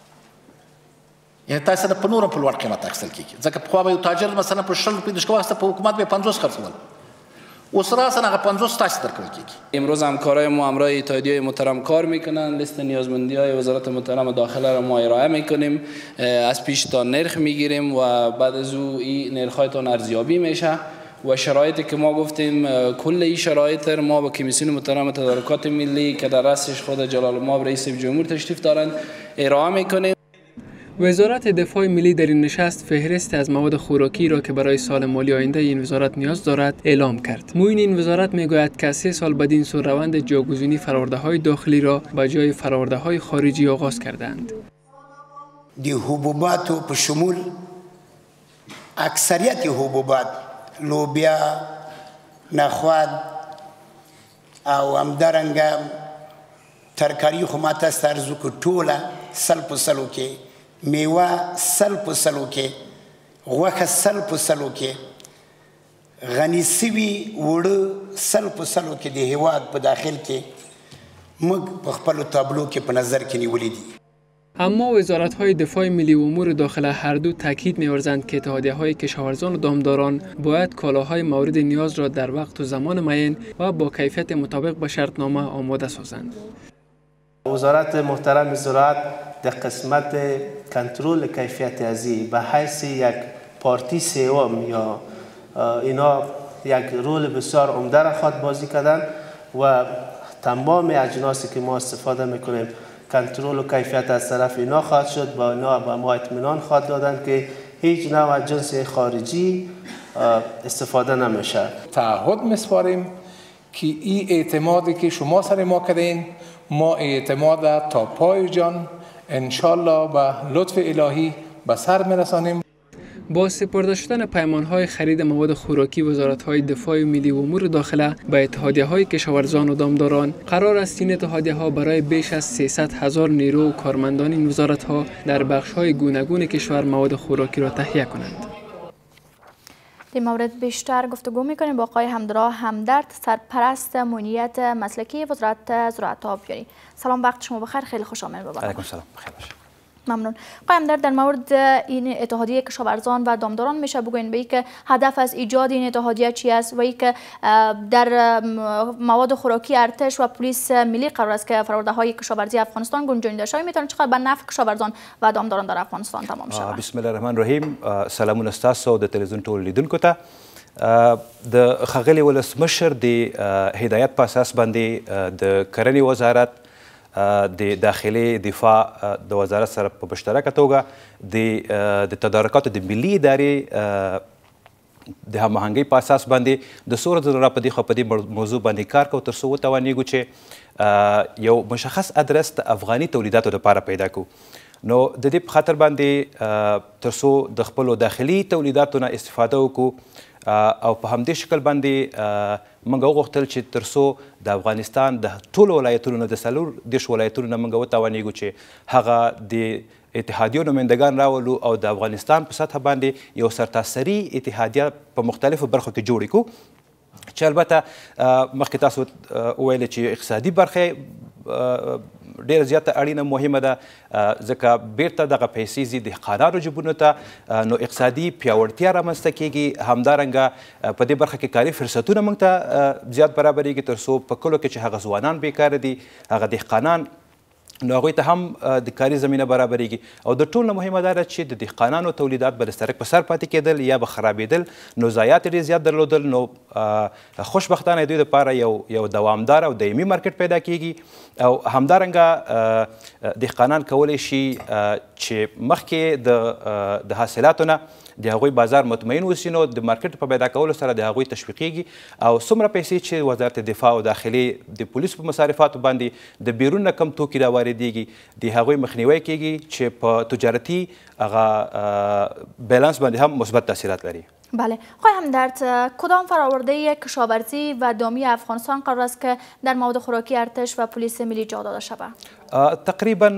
یعنې تاسو نه په نور هم په لوړ قیمت اخیستل کېږي ځکه پخوا به یو تاجر مثلا په 60 روپۍ دشکه واخیسته په حکومت به 50 خرڅول اوس راسن هغه 50 تاسو درکول کېږي. امروز همکارای ما همراه اتحادیه محترم کار میکنن. لیست نیازمندی‌های وزارت محترم داخله را ما ارائه میکنیم، از پیش تا نرخ میگیریم و بعد از او این نرخ‌هایتان ارزیابی میشه و شرایطی که ما گفتیم کل این شرایط ما با کمیسیون محترم تدارکات ملی که در رأسش خود جلال المآب رئیس جمهور تشریف دارند ارائه میکنیم. وزارت دفاع ملی در این نشست فهرست از مواد خوراکی را که برای سال مالی آینده این وزارت نیاز دارد اعلام کرد. معین این وزارت میگوید که 3 سال بعد این سو روند جاگزینی فرآورده‌های داخلی را به جای فرآورده‌های خارجی آغاز کردند. دی حبوبات و شمول اکثریت حبوبات لوبیا، نخود او همدارنګه ترکاری خو ماته است ارزو که ټوله سل په سلو کې میوه سل په سلو کې غوښه سل په سلو کې غني سوي وړه سل په سلو کې د هیواد په داخل کې موږ په خپلو تابلو کې په نظر کې نیولي دي. اما وزارت‌های دفاع ملی و امور داخله هر دو تاکید می‌ورزند که اتحادیه‌های کشاورزان و دامداران باید کالاهای مورد نیاز را در وقت و زمان معین و با کیفیت مطابق به شرطنامه آماده سازند. وزارت محترم زراعت در قسمت کنترل کیفیت ازی به حیث یک پارتی سوم یا اینا یک رول بسیار عمده را خواهد بازی کردن و تمام اجناسی که ما استفاده میکنیم کنترل و کیفیت از طرف اینا خواهد شد. با اینا به ما اطمینان خواهد دادن که هیچ نوع جنس خارجی استفاده نمیشه. تعهد میسپاریم که این اعتمادی که شما سر ما کردین ما اعتماد تا پای جان انشالله به لطف الهی به سر میرسانیم. با سپرده شدن پیمان‌های خرید مواد خوراکی وزارت‌های دفاع ملی و امور داخله به اتحادیه‌های کشاورزان و دامداران، قرار است این اتحادیه‌ها برای بیش از 300,000 نیرو و کارمندان این وزارت‌ها در بخش‌های گوناگون کشور مواد خوراکی را تهیه کنند. در مورد بیشتر گفتگو می‌کنیم با آقای همدرا همدرد، سرپرست امنیت مسلکی وزارت زراعت و آبیاری. سلام، وقت شما بخیر، خیلی خوش آمدید به برنامه. علیکم سلام، بخیر باشید. ممنون. آقای همدرد، در مورد این اتحادیه کشاورزان و دامداران میشه بگوین به اینکه هدف از ایجاد این اتحادیه چی است و اینکه در مواد خوراکی ارتش و پلیس ملی قرار است که فرآورده‌های کشاورزی افغانستان گنجانیده شود، میتونه چقدر به نفع کشاورزان و دامداران در افغانستان تمام شود؟ بسم الله الرحمن الرحیم. سلامونه ستاسو د تلویزیون ټول لیدونکو ته. د ښاغلي ولسمشر د هدایت په اساس باندې د کرنې وزارت د داخلي دفاع د وزارت سره په مشترکه توګه د تدارکاتو د ملي ادارې د هماهنګۍ په اساس باندې د څو ورځو را په دې موضوع باندې کار کوو تر څو وتوانیږو چې یو مشخص ادرس د افغاني تولیداتو لپاره پیدا کړو. نو د دې په خاطر باندې تر څو د خپلو داخلي تولیداتو نه استفاده وکړو او په همدې شکل باندې موږ وغوښتل چې تر څو د افغانستان د ټولو ولایتونو نه د 34 ولایتونو نه موږ وتوانیږو چې هغه د اتحادیو نمایندګان راولو او د افغانستان په سطح باندې یو سرتاسري اتحادیه په مختلفو برخو کې جوړې کړو چې البته مخکې تاسو وویل چې اقتصادي برخه ډېره زیاته اړینه مهمه ده ځکه بیرته دغه پیسې ځي دهقانانو جیبونو ته، نو اقتصادي پیاوړتیا رامنځته کیږي. همدارنګه په دې برخه کې کاري فرصتونه موږ ته زیات برابریږي تر څو په کلو کې چې هغه ځوانان بیکاره دي، هغه دهقانان، نو هغوی ته هم د کاري زمینه برابریږي. او د ټول نه مهمه دا ده چې د دهقانانو تولیدات به د سرک په سر پاتې کېدل یا به خرابېدل، نو ضایعات ډېر زیات درلودل. نو خوشبختانه دوی دپاره یو دوامدار او دایمي مارکیټ پیدا کیږي. او همدارنګه دهقانان کولی شي چې مخکې د حاصلاتو نه د هغوی بازار مطمئن اوسي، نو د مارکیټ په پیدا کولو سره د هغوی تشویقیږي او څومره پیسې چې وزارت دفاع او داخلي د پولیسو په مصارفاتو باندې د بیرون نه کم توکي راواردیږي، د هغوی مخنیوی کیږي چې په تجارتي هغه بیلانس باندې هم مثبت تاثیرات لري. بله، آقای همدرد، کدام فرآورده کشاورزی و دامی افغانستان قرار است که در مواد خوراکی ارتش و پلیس ملی جا داده شود؟ تقریبا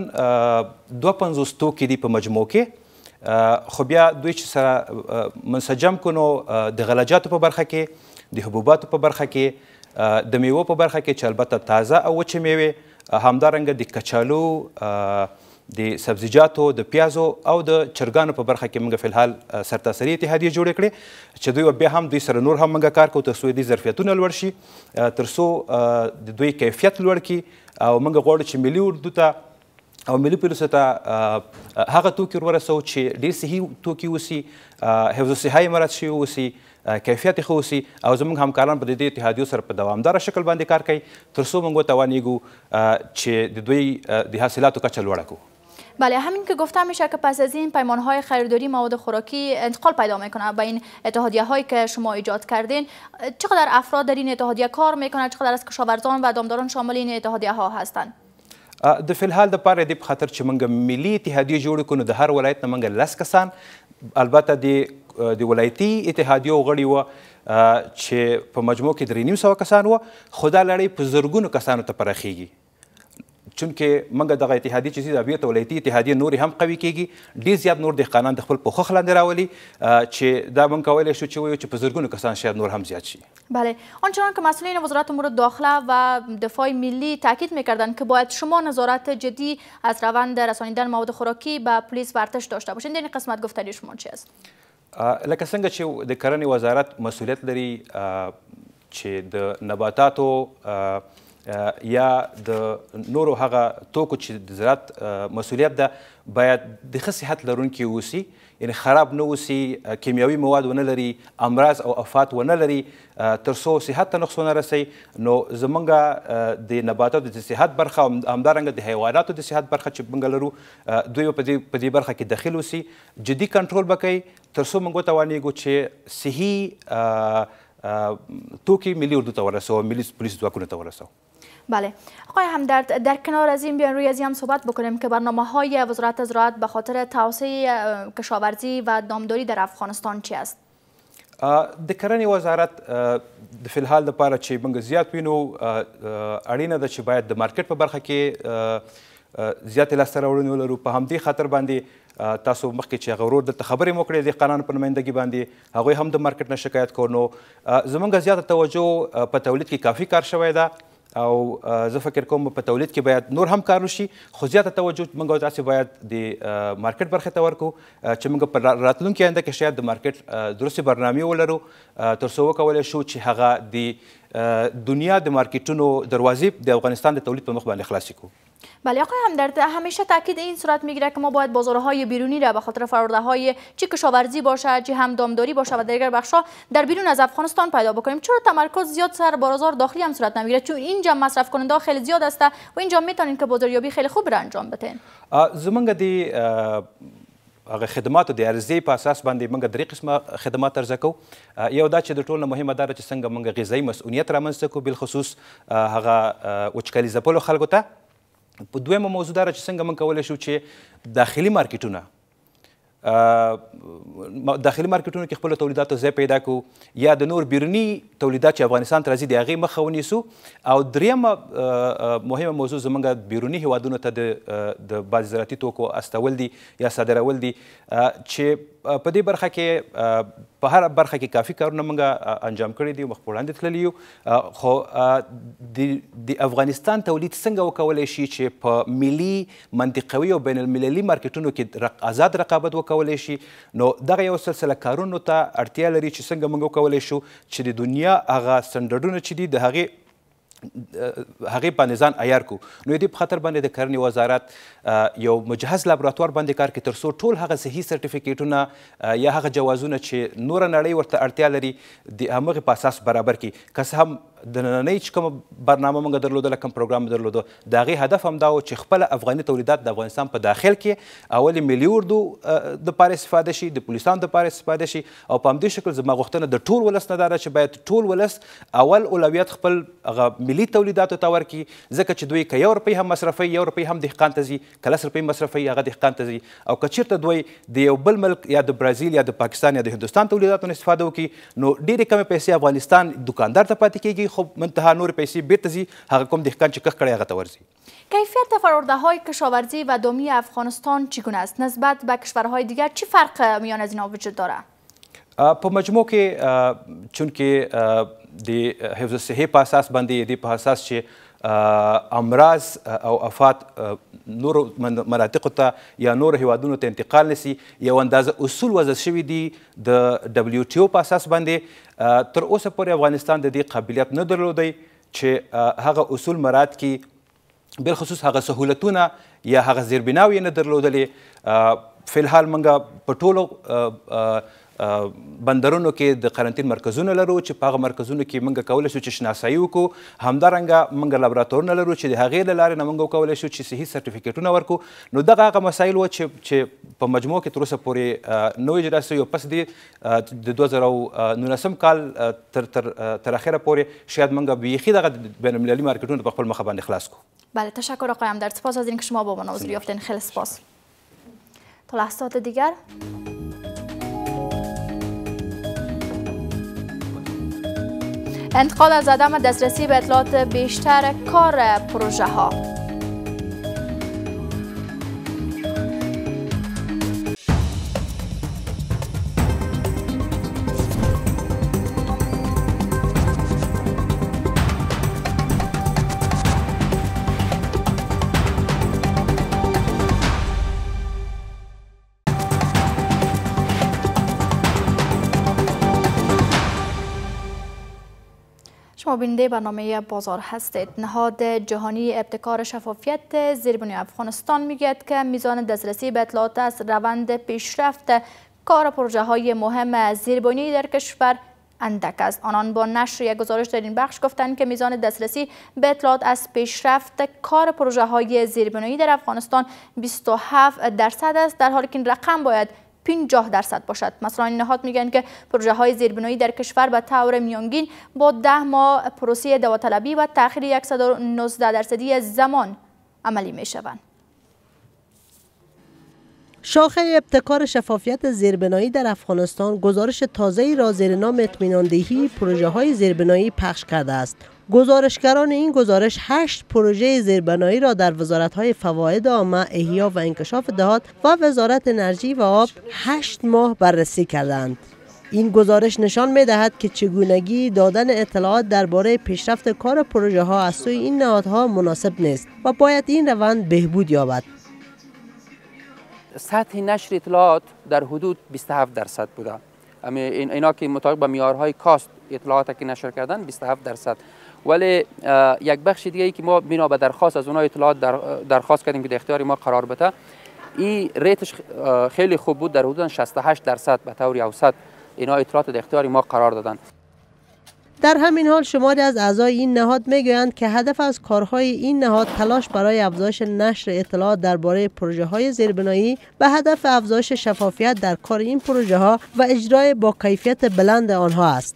52 توکي دي په مجموع کې، خو بیا دوی چې سره منسجم کړو د غلجاتو په برخه کې، د حبوباتو په برخه کې، د میوو په برخه کې چې البته تازه او وچې میوې، همدارنګه د کچالو، د سبزیجاتو، د پیازو او د چرګانو په برخه کې موږ فلحال سرتاسري اتحادیه جوړې کړې چې دوی بیا هم دوی سره نور هم موږ کار کوو تر څو دوی ظرفیتونه لوړ شي، تر څو د دوی کیفیت لوړ کړي. او موږ غواړو چې ملي اردو ته او ملي پولیسو ته هغه توکي ورسوو چې ډېر صحي توکي اوسي، حفظ الصحه یې مراعات شوي اوسي، کیفیت یې ښه اوسي، او زموږ همکاران په دې اتحادیو سره په دوامداره شکل باندې کار کوي تر څو موږ وتوانیږو چې د دوی د حاصلاتو کچه لوړه کړو. بله، همین که گفته میشه که پس از این پیمانهای خریداری مواد خوراکی انتقال پیدا میکنه به این اتحادیه هایی که شما ایجاد کردین، چقدر افراد در این اتحادیه کار میکنه؟ چقدر از کشاورزان و دامداران شامل این اتحادیه ها هستند؟ د فلحال دپاره دې په خاطر چې موږ ملي اتحادیه جوړې کړو نو د هر ولایت نه موږ 10 کسان، البته د ولایتي اتحادیو غړي وه چې په مجموع کې 350 کسان وه، خو دا لړۍ په زرګونو کسانو ته پراخیږي. چونکې موږ دغه اتحادیه چې د بیرته ولایتي اتحادیه نورې هم قوي کیږي، ډېر زیات نور دهقانان د خپل پوښښ لاندې راولي چې دا موږ کولی شو چې ووایو چې په زرګونو کسان شاید نور هم زیات شي. بله، آنچنان که مسئولین وزارت امور داخله و دفاع ملی تاکید میکردند که باید شما نظارت جدی از روند رسانیدن مواد خوراکی به پلیس و ارتش داشته باشید، این قسمت گفتنی شما چی است؟ لکه څنګه چې د کرنې وزارت مسئولیت لري چې د نباتاتو یا د نورو هغه توکو چې د زراعت مسئولیت ده باید د ښه صحت لرونکي اوسي، یعنې خراب نه اوسي، کیمیاوي مواد ونه لري، امراض او آفات ونه لري، تر څو صحت ته نقص ونه رسوي. نو زموږ د نباتاتو د صحت برخه او همدارنګه د حیواناتو د صحت برخه چې موږ لرو دوی په دې برخه کې دخیل اوسي، جدي کنټرول به کوي تر څو موږ وتوانیږو چې صحي توکي ملي اردو ته ورسوو، ملي پولیس ځواکونو ته ورسوو. بله آقای همدرد، در کنار از این بیان روی از هم صحبت بکنیم که برنامه‌های وزارت زراعت به خاطر توسعه کشاورزی و دامداری در افغانستان چی است؟ د کرنې وزارت د فلحال دپاره چې موږ زیات وینو اړینه ده چې باید د مارکیټ په برخه کې زیاتې لاسته راوړنې ولرو. په همدې خاطر باندې تاسو مخکې چې هغه ورور دلته خبرې مو کړې دهقانانو په نمایندګي باندې هغوی هم د مارکیټ نه شکایت کوو. نو زموږ زیاته توجه په تولید کې کافي کار شوی ده او زه فکر کوم په تولید کې باید نور هم کار وشي، خو زیاته توجه موږ تاسې باید د مارکیټ برخې ته ورکړو چې موږ په راتلونکي آینده کې شاید د مارکیټ درستې برنامې ولرو تر څو وکولی شو چې هغه د دنیا د مارکیټونو دروازې د افغانستان د تولید په مخ باندې خلاصې کړو. بله آقای همدرد، همیشه تاکید این صورت میگیره که ما باید بازارهای بیرونی را به خاطر فرآورده‌های چه کشاورزی باشه چه هم دامداری باشه و دیگر بخش‌ها در بیرون از افغانستان پیدا بکنیم. چرا تمرکز زیاد سر بازار داخلی هم صورت نمیگیره؟ چون اینجا مصرف کننده خیلی زیاد است و اینجا میتونین که بازاریابی خیلی خوب را انجام بدین. زمونږ د هغه خدماتو د عرضې په اساس باندې موږ درې قسمه خدمات عرضه کوو. یو دا چې د ټول نه مهمه دا ده چې څنګه موږ غذایي مسؤلیت رامنځته کړو، بالخصوص هغه وچکالي ځپلو خلکو ته. په دویمه موضوع دا ده چې څنګه موږ کولی شو چې داخلي مارکیټونه کې خپلو تولیداتو ځای پیدا کړو یا د نور بیروني تولیدات چې افغانستان ته راځي د هغې مخه ونیسو. او دریمه مهمه موضوع زموږ بیروني هیوادونو ته د بعضې زراعتي توکو استول دي یا صادرول دي چې په دې برخه کې په هر برخه کې کافي کارونه موږ انجام کړي دي، مخ په وړاندې تللي یو. خو د افغانستان تولید څنګه وکولی شي چې په ملي منطقوي او بین المللي مارکیټونو کې آزاد رقابت وکولی شي، نو دغه یو سلسله کارونو ته اړتیا لري چې څنګه موږ وکولی شو چې د دنیا هغه سټنډرډونه چې دي د هغې باندې ځان عیار کړو. نو دې په خاطر باندې د کرنې وزارت یو مجهز لابراتوار باندې کار کوي تر څو ټول هغه صحي سرټیفیکیټونه یا هغه جوازونه چې نوره نړۍ ورته اړتیا لري د همغې په اساس برابر کړي. که څه هم د نننۍ چې کومه برنامه موږ درلوده کوم پروګرام درلوده د هغې هدف هم دا و چې خپله افغاني تولیدات د افغانستان په داخل کې اول ملي اردو دپاره استفاده شي، د پولیسانو دپاره استفاده شي. او په همدې شکل زما غوښتنه د ټول ولس نه دا ده چې باید ټول ولس اول اولویت خپل هغه ملي تولیداتو ته ورکړي، ځکه چې دوی که 1 روپۍ هم مصرفوي 1 روپۍ هم دهقان ته ځي، که 10 روپۍ مصرفوي هغه دهقان ته ځي. او که چېرته دوی د یو بل ملک یا د برازیل یا د پاکستان یا د هندوستان تولیداتو نه استفاده وکړي نو ډېرې کمې پیسې افغانستان دکاندار ته پاتې کېږي، خو منتها نور پیسې بیرته ځي هغه کوم دهقان چې کښت کړی هغه ته ورځي. کیفیت فرآورده‌های کشاورزی و دامی افغانستان چگونه است؟ نسبت به کشورهای دیگر چی فرق میان از اینها وجود داره؟ په مجموع کې چونکې د حفظ الصحې په اساس باندې دې په اساس چې امراض او آفات نورو مناطقو ته یا نورو هیوادونو ته انتقال نشي، یو اندازه اصول وضع شوي دي د WTO په اساس باندې. تر اوسه پورې افغانستان د دې قابلیت نه درلودی چې هغه اصول مراعات کړي، بالخصوص هغه سهولتونه یا هغه زیربناوې نه درلودلې. فلحال موږ په ټولو بندرونو کې د قرنطین مرکزونه لرو چې په هغه مرکزونو کې موږ کولی شو چې شناسایي وکړو. همدارنګه موږ لابراتورونه لرو چې د هغې له لارې نه موږ وکولی شو چې صحي سرټیفیکیټونه ورکړو. نو دغه هغه مسایل وو چې په مجموع کې تر اوسه پورې نه اجرا سوي او پس د 2019 کال تر اخره پورې شاید موږ بیخي دغه بین المللي مارکیټونو په خپل مخه باندې خلاص کړو. بله تشکر آقای همدرد، سپاس از اینکه شما با ما حضور یافتین. خیلی سپاس. تا لحظات دیگر انتقاد از عدم دسترسی به اطلاعات بیشتر کار پروژه ها. شما بیننده برنامه بازار هستید. نهاد جهانی ابتکار شفافیت زیربنای افغانستان میگوید که میزان دسترسی به اطلاعات از روند پیشرفت کار پروژه های مهم زیربنایی در کشور اندک است. آنان با نشر یک گزارش در این بخش گفتند که میزان دسترسی به اطلاعات از پیشرفت کار پروژه های زیربنایی در افغانستان 27% است، در حالی که این رقم باید 50% باشد. مثلا این نهاد میگن که پروژه های زیربنایی در کشور به طور میانگین با 10 ماه پروسه داوطلبی و تأخیر 119% زمان عملی میشوند. شاخه ابتکار شفافیت زیربنایی در افغانستان گزارش تازه‌ای را زیر نام اطمیناندهی پروژه‌های زیربنایی پخش کرده است. گزارشگران این گزارش 8 پروژه زیربنایی را در وزارت‌های فواید عامه، احیا و انکشاف دهات و وزارت انرژی و آب 8 ماه بررسی کردند. این گزارش نشان می‌دهد که چگونگی دادن اطلاعات درباره پیشرفت کار پروژه‌ها از سوی این نهادها مناسب نیست و باید این روند بهبود یابد. سطح نشر اطلاعات در حدود 27% بوده. اینا که مطابق با معیارهای کاست اطلاعات که نشر کردن 27%. ولی یک بخش دیگه ای که ما بنا به درخواست از اونها اطلاعات درخواست کردیم که در اختیار ما قرار بده، این ریتش خیلی خوب بود، در حدود 68% به طور اوسط اینا اطلاعات در اختیار ما قرار دادن. در همین حال شماری از اعضای این نهاد میگویند که هدف از کارهای این نهاد تلاش برای افزایش نشر اطلاعات درباره پروژه‌های زیربنایی به هدف افزایش شفافیت در کار این پروژه‌ها و اجرای با کیفیت بلند آنها است.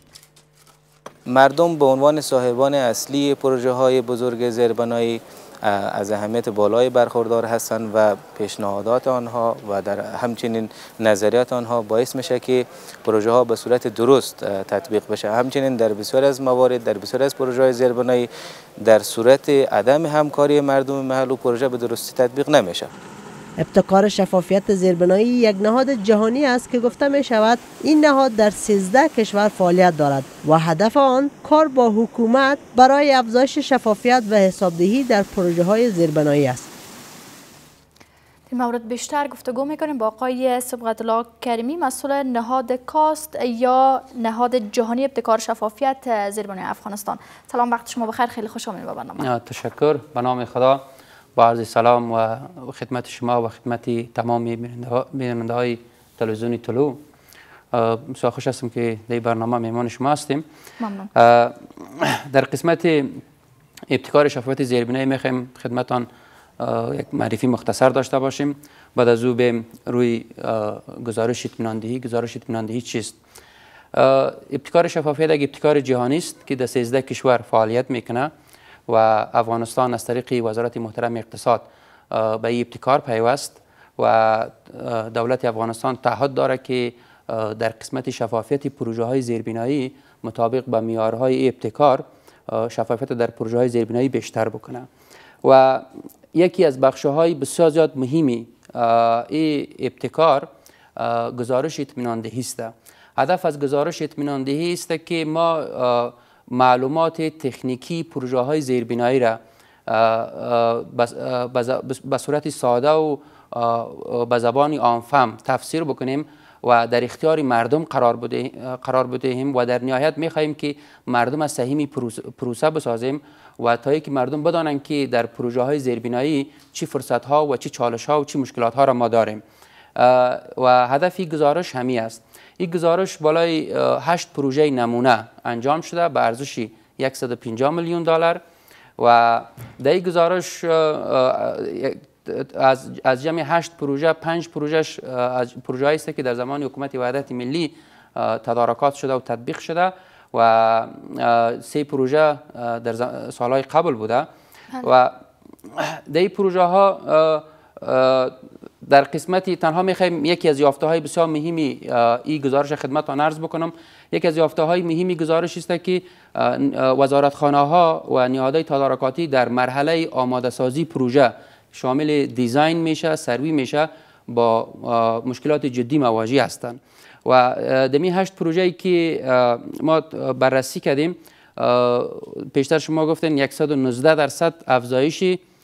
مردم به عنوان صاحبان اصلی پروژه‌های بزرگ زیربنایی از اهمیت بالای برخوردار هستند و پیشنهادات آنها و در همچنین نظریات آنها باعث میشه که پروژه ها به صورت درست تطبیق بشه. همچنین در بسیاری از موارد در بسیاری از پروژه های زیربنایی در صورت عدم همکاری مردم محل و پروژه به درستی تطبیق نمیشه. ابتکار شفافیت زیربنایی یک نهاد جهانی است که گفته می شود این نهاد در 13 کشور فعالیت دارد و هدف آن کار با حکومت برای افزایش شفافیت و حسابدهی در پروژه های زیربنایی است. این مورد بیشتر گفتگو میکنیم با آقای صبغت الله کریمی، مسئول نهاد کاست یا نهاد جهانی ابتکار شفافیت زیربنایی افغانستان. سلام، وقت شما بخیر، خیلی خوش آمدید به برنامه. تشکر، به نام خدا. با عرض سلام و خدمت شما و خدمت تمام بیننده های تلویزیونی طلوع. بسیار خوش هستم که در برنامه مهمان شما هستیم. ممنون. در قسمت ابتکار شفافیت زیربنایی میخوایم خدمتان یک معرفی مختصر داشته باشیم. بعد از او به روی گزارش اطمیناندهی چیست؟ ابتکار شفافیت یک ابتکار جهانی است که در 13 کشور فعالیت میکنه و افغانستان از طریق وزارت محترم اقتصاد به این ابتکار پیوست و دولت افغانستان تعهد داره که در قسمت شفافیت پروژه های زیربنایی مطابق به معیارهای ابتکار شفافیت در پروژه های زیربنایی بیشتر بکنه و یکی از بخش‌های بسیار زیاد مهمی این ابتکار گزارش اطمیناندهی است. هدف از گزارش اطمیناندهی است که ما معلومات تکنیکی پروژه های زیربنایی را به صورت ساده و به زبان عام‌فهم تفسیر بکنیم و در اختیار مردم قرار بدهیم و در نهایت می‌خواهیم که مردم از صحیح پروسه بسازیم و تا اینکه مردم بدانند که در پروژه های زیربنایی چی فرصت ها و چی چالش ها و چی مشکلات ها را ما داریم و هدف این گزارش همی است. این گزارش بالای 8 پروژه نمونه انجام شده به ارزش 150 میلیون دلار و در این گزارش از جمع 8 پروژه 5 پروژهش از پروژه است که در زمان حکومت وحدت ملی تدارکات شده و تطبیق شده و 3 پروژه در سالهای قبل بوده و در این پروژه ها در قسمتی تنها میخوایم یکی از یافته های بسیار مهمی این گزارش خدمتتان عرض بکنم. یکی از یافته های مهمی گزارش است که وزارتخانه ها و نهادهای تدارکاتی در مرحله آماده سازی پروژه شامل دیزاین میشه، سروی میشه، با مشکلات جدی مواجه هستند و دمی 8 پروژه‌ای که ما بررسی کردیم پیشتر شما گفتین 119% افزایش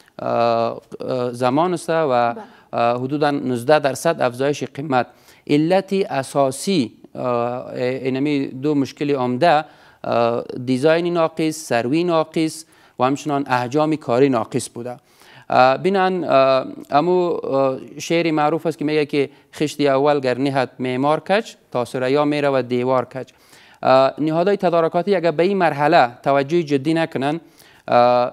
زمان است و حدودا 19% افزایش قیمت. علت اساسی اینمی دو مشکل عمده دیزاین ناقص، سروی ناقص و همچنان احجام کاری ناقص بوده. بینان امو شعر معروف است که میگه که خشتی اول گر نهد معمار کج تا ثریا میره و دیوار کج. نهادهای تدارکاتی اگر به این مرحله توجه جدی نکنن،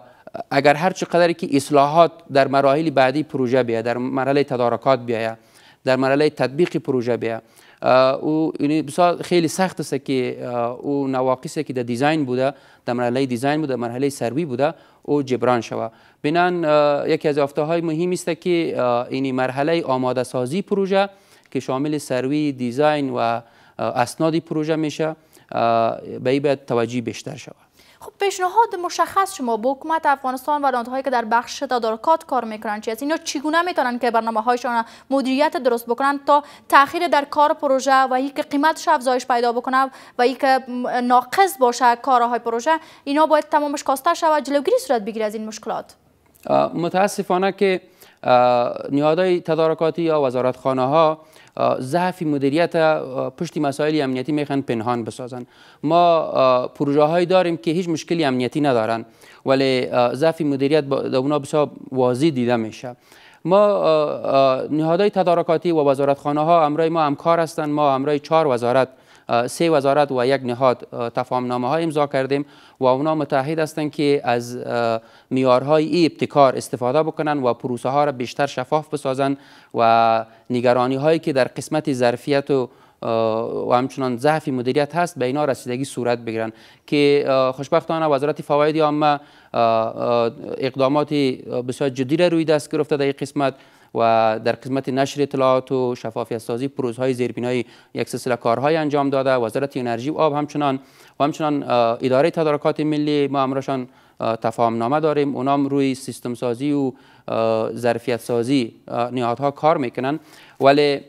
اگر هر چقدر که اصلاحات در مراحل بعدی پروژه بیاید، در مرحله تدارکات بیاید، در مرحله تطبیق پروژه بیا او بسیار خیلی سخت است که او نواقصی که در دیزاین بوده، در مرحله دیزاین بوده، مرحله سروی بوده، او جبران شود. بنان یکی از یافته‌های مهم است که این مرحله آماده سازی پروژه که شامل سروی، دیزاین و اسناد پروژه میشه به این باید توجه بیشتر شود. خب پیشنهاد مشخص شما به حکومت افغانستان و نهادهایی که در بخش تدارکات کار میکنن چی است؟ اینا چگونه میتونن که برنامه‌هایشان مدیریت درست بکنن تا تأخیر در کار پروژه و اینکه قیمتش افزایش پیدا بکنه و اینکه ناقص باشه کارهای پروژه، اینا باید تمامش کاسته شود، جلوگیری صورت بگیره از این مشکلات؟ متاسفانه که نهادهای تدارکاتی یا وزارتخانه‌ها ضعف مدیریت پشت مسائل امنیتی میخوان پنهان بسازن. ما پروژه هایی داریم که هیچ مشکلی امنیتی ندارن ولی ضعف مدیریت در اونا بسیار واضح دیده میشه. ما نهادهای تدارکاتی و وزارتخانه ها امرای ما همکار هستند. ما امرای 4 وزارت، 3 وزارت و 1 نهاد تفاهمنامه های امضا کردیم و اونا متحد هستند که از معیارهای ابتکار استفاده بکنن و پروسه ها را بیشتر شفاف بسازن و نگرانی هایی که در قسمت ظرفیت و همچنان ضعف مدیریت هست به اینا رسیدگی صورت بگیرن که خوشبختانه وزارت فواید عامه اقدامات بسیار جدی را روی دست گرفته در این قسمت و در قسمت نشر اطلاعات و شفافیت سازی پروژه‌های زیربنایی یک سلسله کارهای انجام داده. وزارت انرژی و آب همچنان اداره تدارکات ملی ما امرشان تفاهمنامه داریم، اونام روی سیستم سازی و ظرفیت سازی نهادها کار میکنن. ولی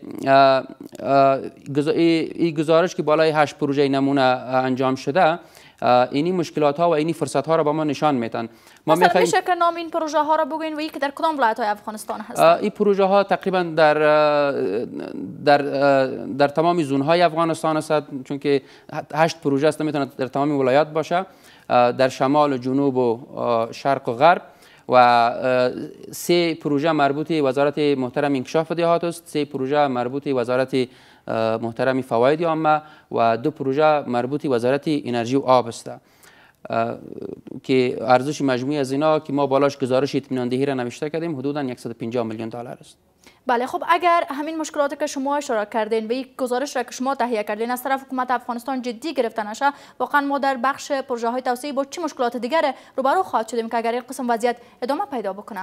این گزارش که بالای 8 پروژه نمونه انجام شده اینی مشکلات ها و اینی فرصت ها را با ما نشان میتن. مثلا میشه که نام این پروژه ها را بگوین و یک در کدام ولایت های افغانستان هست؟ این پروژه ها تقریبا در تمام زون های افغانستان است، چون که 8 پروژه است میتونه در تمام ولایات باشه، در شمال و جنوب و شرق و غرب و 3 پروژه مربوط وزارت محترم انکشاف دهات است، 3 پروژه مربوط وزارت محترم فواید عامه و 2 پروژه مربوط وزارت انرژی و آب است که ارزش مجموعی از اینا که ما بالاش گزارش اطمینان دهی را نوشته کردیم حدوداً 150 میلیون دلار است. بله، خب اگر همین مشکلاتی که شما اشاره کردین و یک گزارش را که شما تهیه کردین از طرف حکومت افغانستان جدی گرفته نشه، واقعا ما در بخش پروژه های توسعه با چه مشکلات دیگر روبرو خواهد شدیم که اگر این قسم وضعیت ادامه پیدا بکنه؟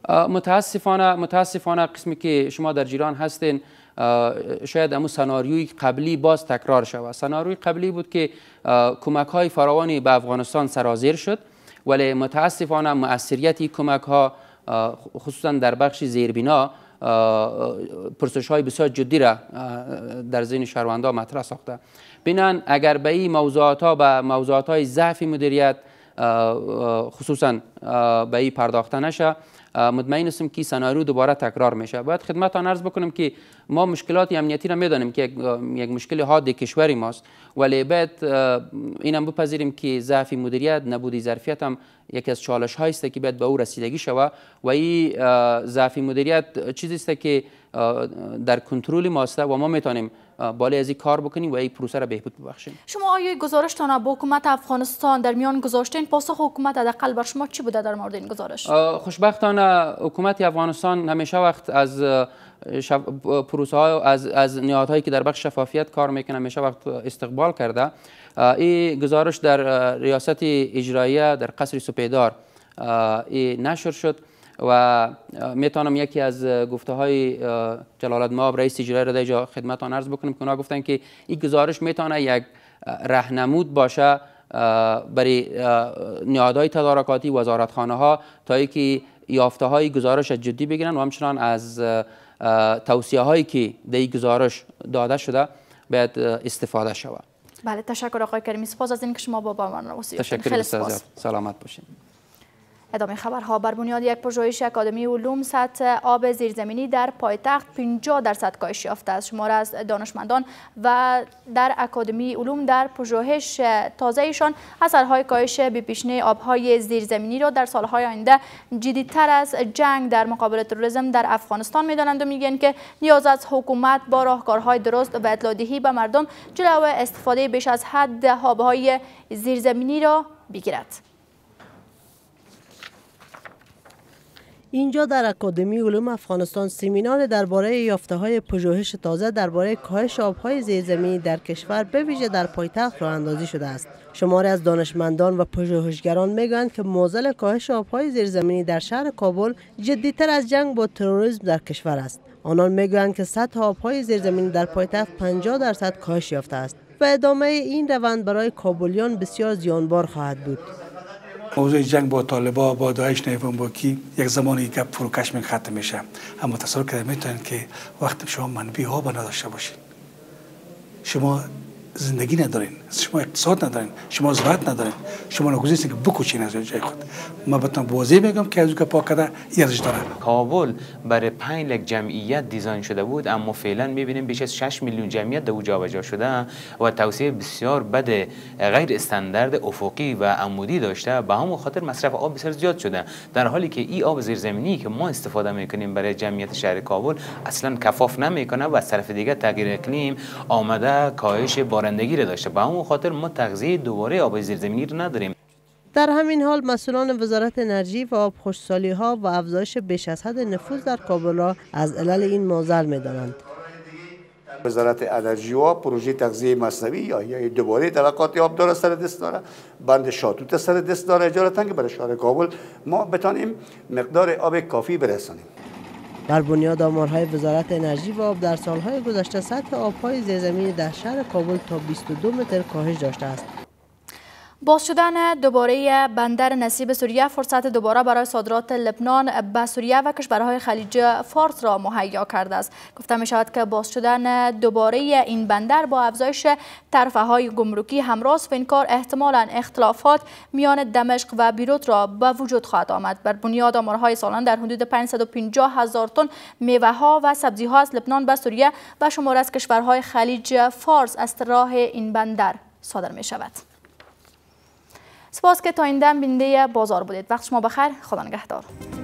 متاسفانه قسمی که شما در جیران هستین شاید امو سناریوی قبلی باز تکرار شود. سناریوی قبلی بود که کمک های فراوانی به افغانستان سرازیر شد ولی متاسفانه مؤثریت این کمک ها خصوصا در بخش زیربنا پرسش های بسیار جدی را در ذهن شهروندان مطرح ساخته. بنان اگر به این موضوعات ها به موضوعات های ضعف مدیریت خصوصا به این پرداخته نشه، مطمئن هستم که سناریو دوباره تکرار میشه. باید خدمتتان عرض بکنم که ما مشکلات امنیتی را میدانیم که یک مشکل حاد کشوری ماست ولی باید اینم بپذیریم که ضعف مدیریت، نبودی ظرفیت هم یکی از چالش هایی است که باید به او رسیدگی شود و این ضعف مدیریت چیزی است که در کنترل ماست و ما میتونیم بالای از این کار بکنیم و این پروسه را بهبود ببخشیم. شما آیا گزارشتان با حکومت افغانستان در میان گذاشتین؟ پاسخ حکومت حداقل بر شما چی بوده در مورد این گزارش؟ خوشبختانه حکومت افغانستان همیشه وقت از پروسه ها از نهادهایی که در بخش شفافیت کار میکنه همیشه وقت استقبال کرده. این گزارش در ریاست اجراییه در قصر سپیدار نشر شد و میتونم یکی از گفته های جلالتمآب رئیس اجرایی را در اینجا خدمتتان عرض بکنم که اونا گفتن که این گزارش میتونه یک راهنمود باشه برای نهادهای تدارکاتی وزارتخانه ها تا اینکه یافته های گزارش جدی بگیرن و همچنان از توصیه هایی که در این گزارش داده شده باید استفاده شود. بله، تشکر آقای کریمی. سپاس از اینکه شما با من رسیدید. تشکر بسیار. سلامت باشین. ادامه خبرها. بر بنیاد یک پژوهش اکادمی علوم سطح آب زیرزمینی در پایتخت 50% کاهش یافته است. شمار از دانشمندان و در اکادمی علوم در پژوهش تازه‌ایشان اثرهای کاهش بی‌پیشینه آبهای زیرزمینی را در سالهای آینده جدی‌تر از جنگ در مقابل تروریسم در افغانستان می‌دانند و می‌گویند که نیاز از حکومت با راهکارهای درست و اطلاع‌دهی به مردم جلوی استفاده بیش از حد آبهای زیرزمینی را بگیرد. اینجا در اکادمی علوم افغانستان سمینار درباره یافته‌های پژوهش تازه درباره کاهش آب‌های زیرزمینی در کشور به ویژه در پایتخت راه اندازی شده است. شماری از دانشمندان و پژوهشگران میگویند که معضل کاهش آب‌های زیرزمینی در شهر کابل جدی‌تر از جنگ با تروریسم در کشور است. آنان میگویند که سطح آب‌های زیرزمینی در پایتخت 50% کاهش یافته است و ادامه این روند برای کابلیان بسیار زیانبار خواهد بود. موضوع جنگ با طالبان با داعش نیفون با کی یک زمانی که فروکش من ختم میشه، اما تصور کرده میتونید که وقتی شما منبع آب نداشته باشید، شما زندگی ندارین، شما اقتصاد ندارین، شما زراعت ندارین، شما نگذاشتین که بکوچین از جای خود. ما بهتون واضح میگم که از که پاک کرده ارزش داره. کابل برای 5 لک جمعیت دیزاین شده بود، اما فعلا میبینیم بیش از 6 میلیون جمعیت در او جابجا شده و توسعه بسیار بد غیر استاندارد افقی و عمودی داشته، به همون خاطر مصرف آب بسیار زیاد شده، در حالی که این آب زیرزمینی که ما استفاده میکنیم برای جمعیت شهر کابل اصلا کفاف نمیکنه و از طرف دیگه تغییر اقلیم آمده کاهش بارندگی را داشته، به همون خاطر ما تغذیه دوباره آب زیرزمینی رو نداریم. در همین حال مسئولان وزارت انرژی و آبخشکسالی ها و افزایش بیش از حد نفوذ در کابل را از علل این معضل می‌دانند. وزارت انرژی و پروژه تغذیه مصنوعی یا دوباره طبقات آبدار سر دست داره، بند شاتوت سر دست داره، اجازه که برای شهر کابل ما بتانیم مقدار آب کافی برسانیم. بر بنیاد آمارهای وزارت انرژی و آب در سالهای گذشته سطح آبهای زیرزمینی در شهر کابل تا 22 متر کاهش داشته است. باز شدن دوباره بندر نصیب سوریه فرصت دوباره برای صادرات لبنان به سوریه و کشورهای خلیج فارس را مهیا کرده است. گفته می شود که باز شدن دوباره این بندر با افزایش تعرفه‌های گمرکی همراه است و این کار احتمالاً اختلافات میان دمشق و بیروت را به وجود خواهد آمد. بر بنیاد آمارهای سالانه در حدود 550,000 تن میوه ها و سبزی ها از لبنان به سوریه و شمار از کشورهای خلیج فارس از راه این بندر صادر می شود. سپاس که تا این دم بیننده بازار بودید. وقت شما بخیر. خدا نگهدار.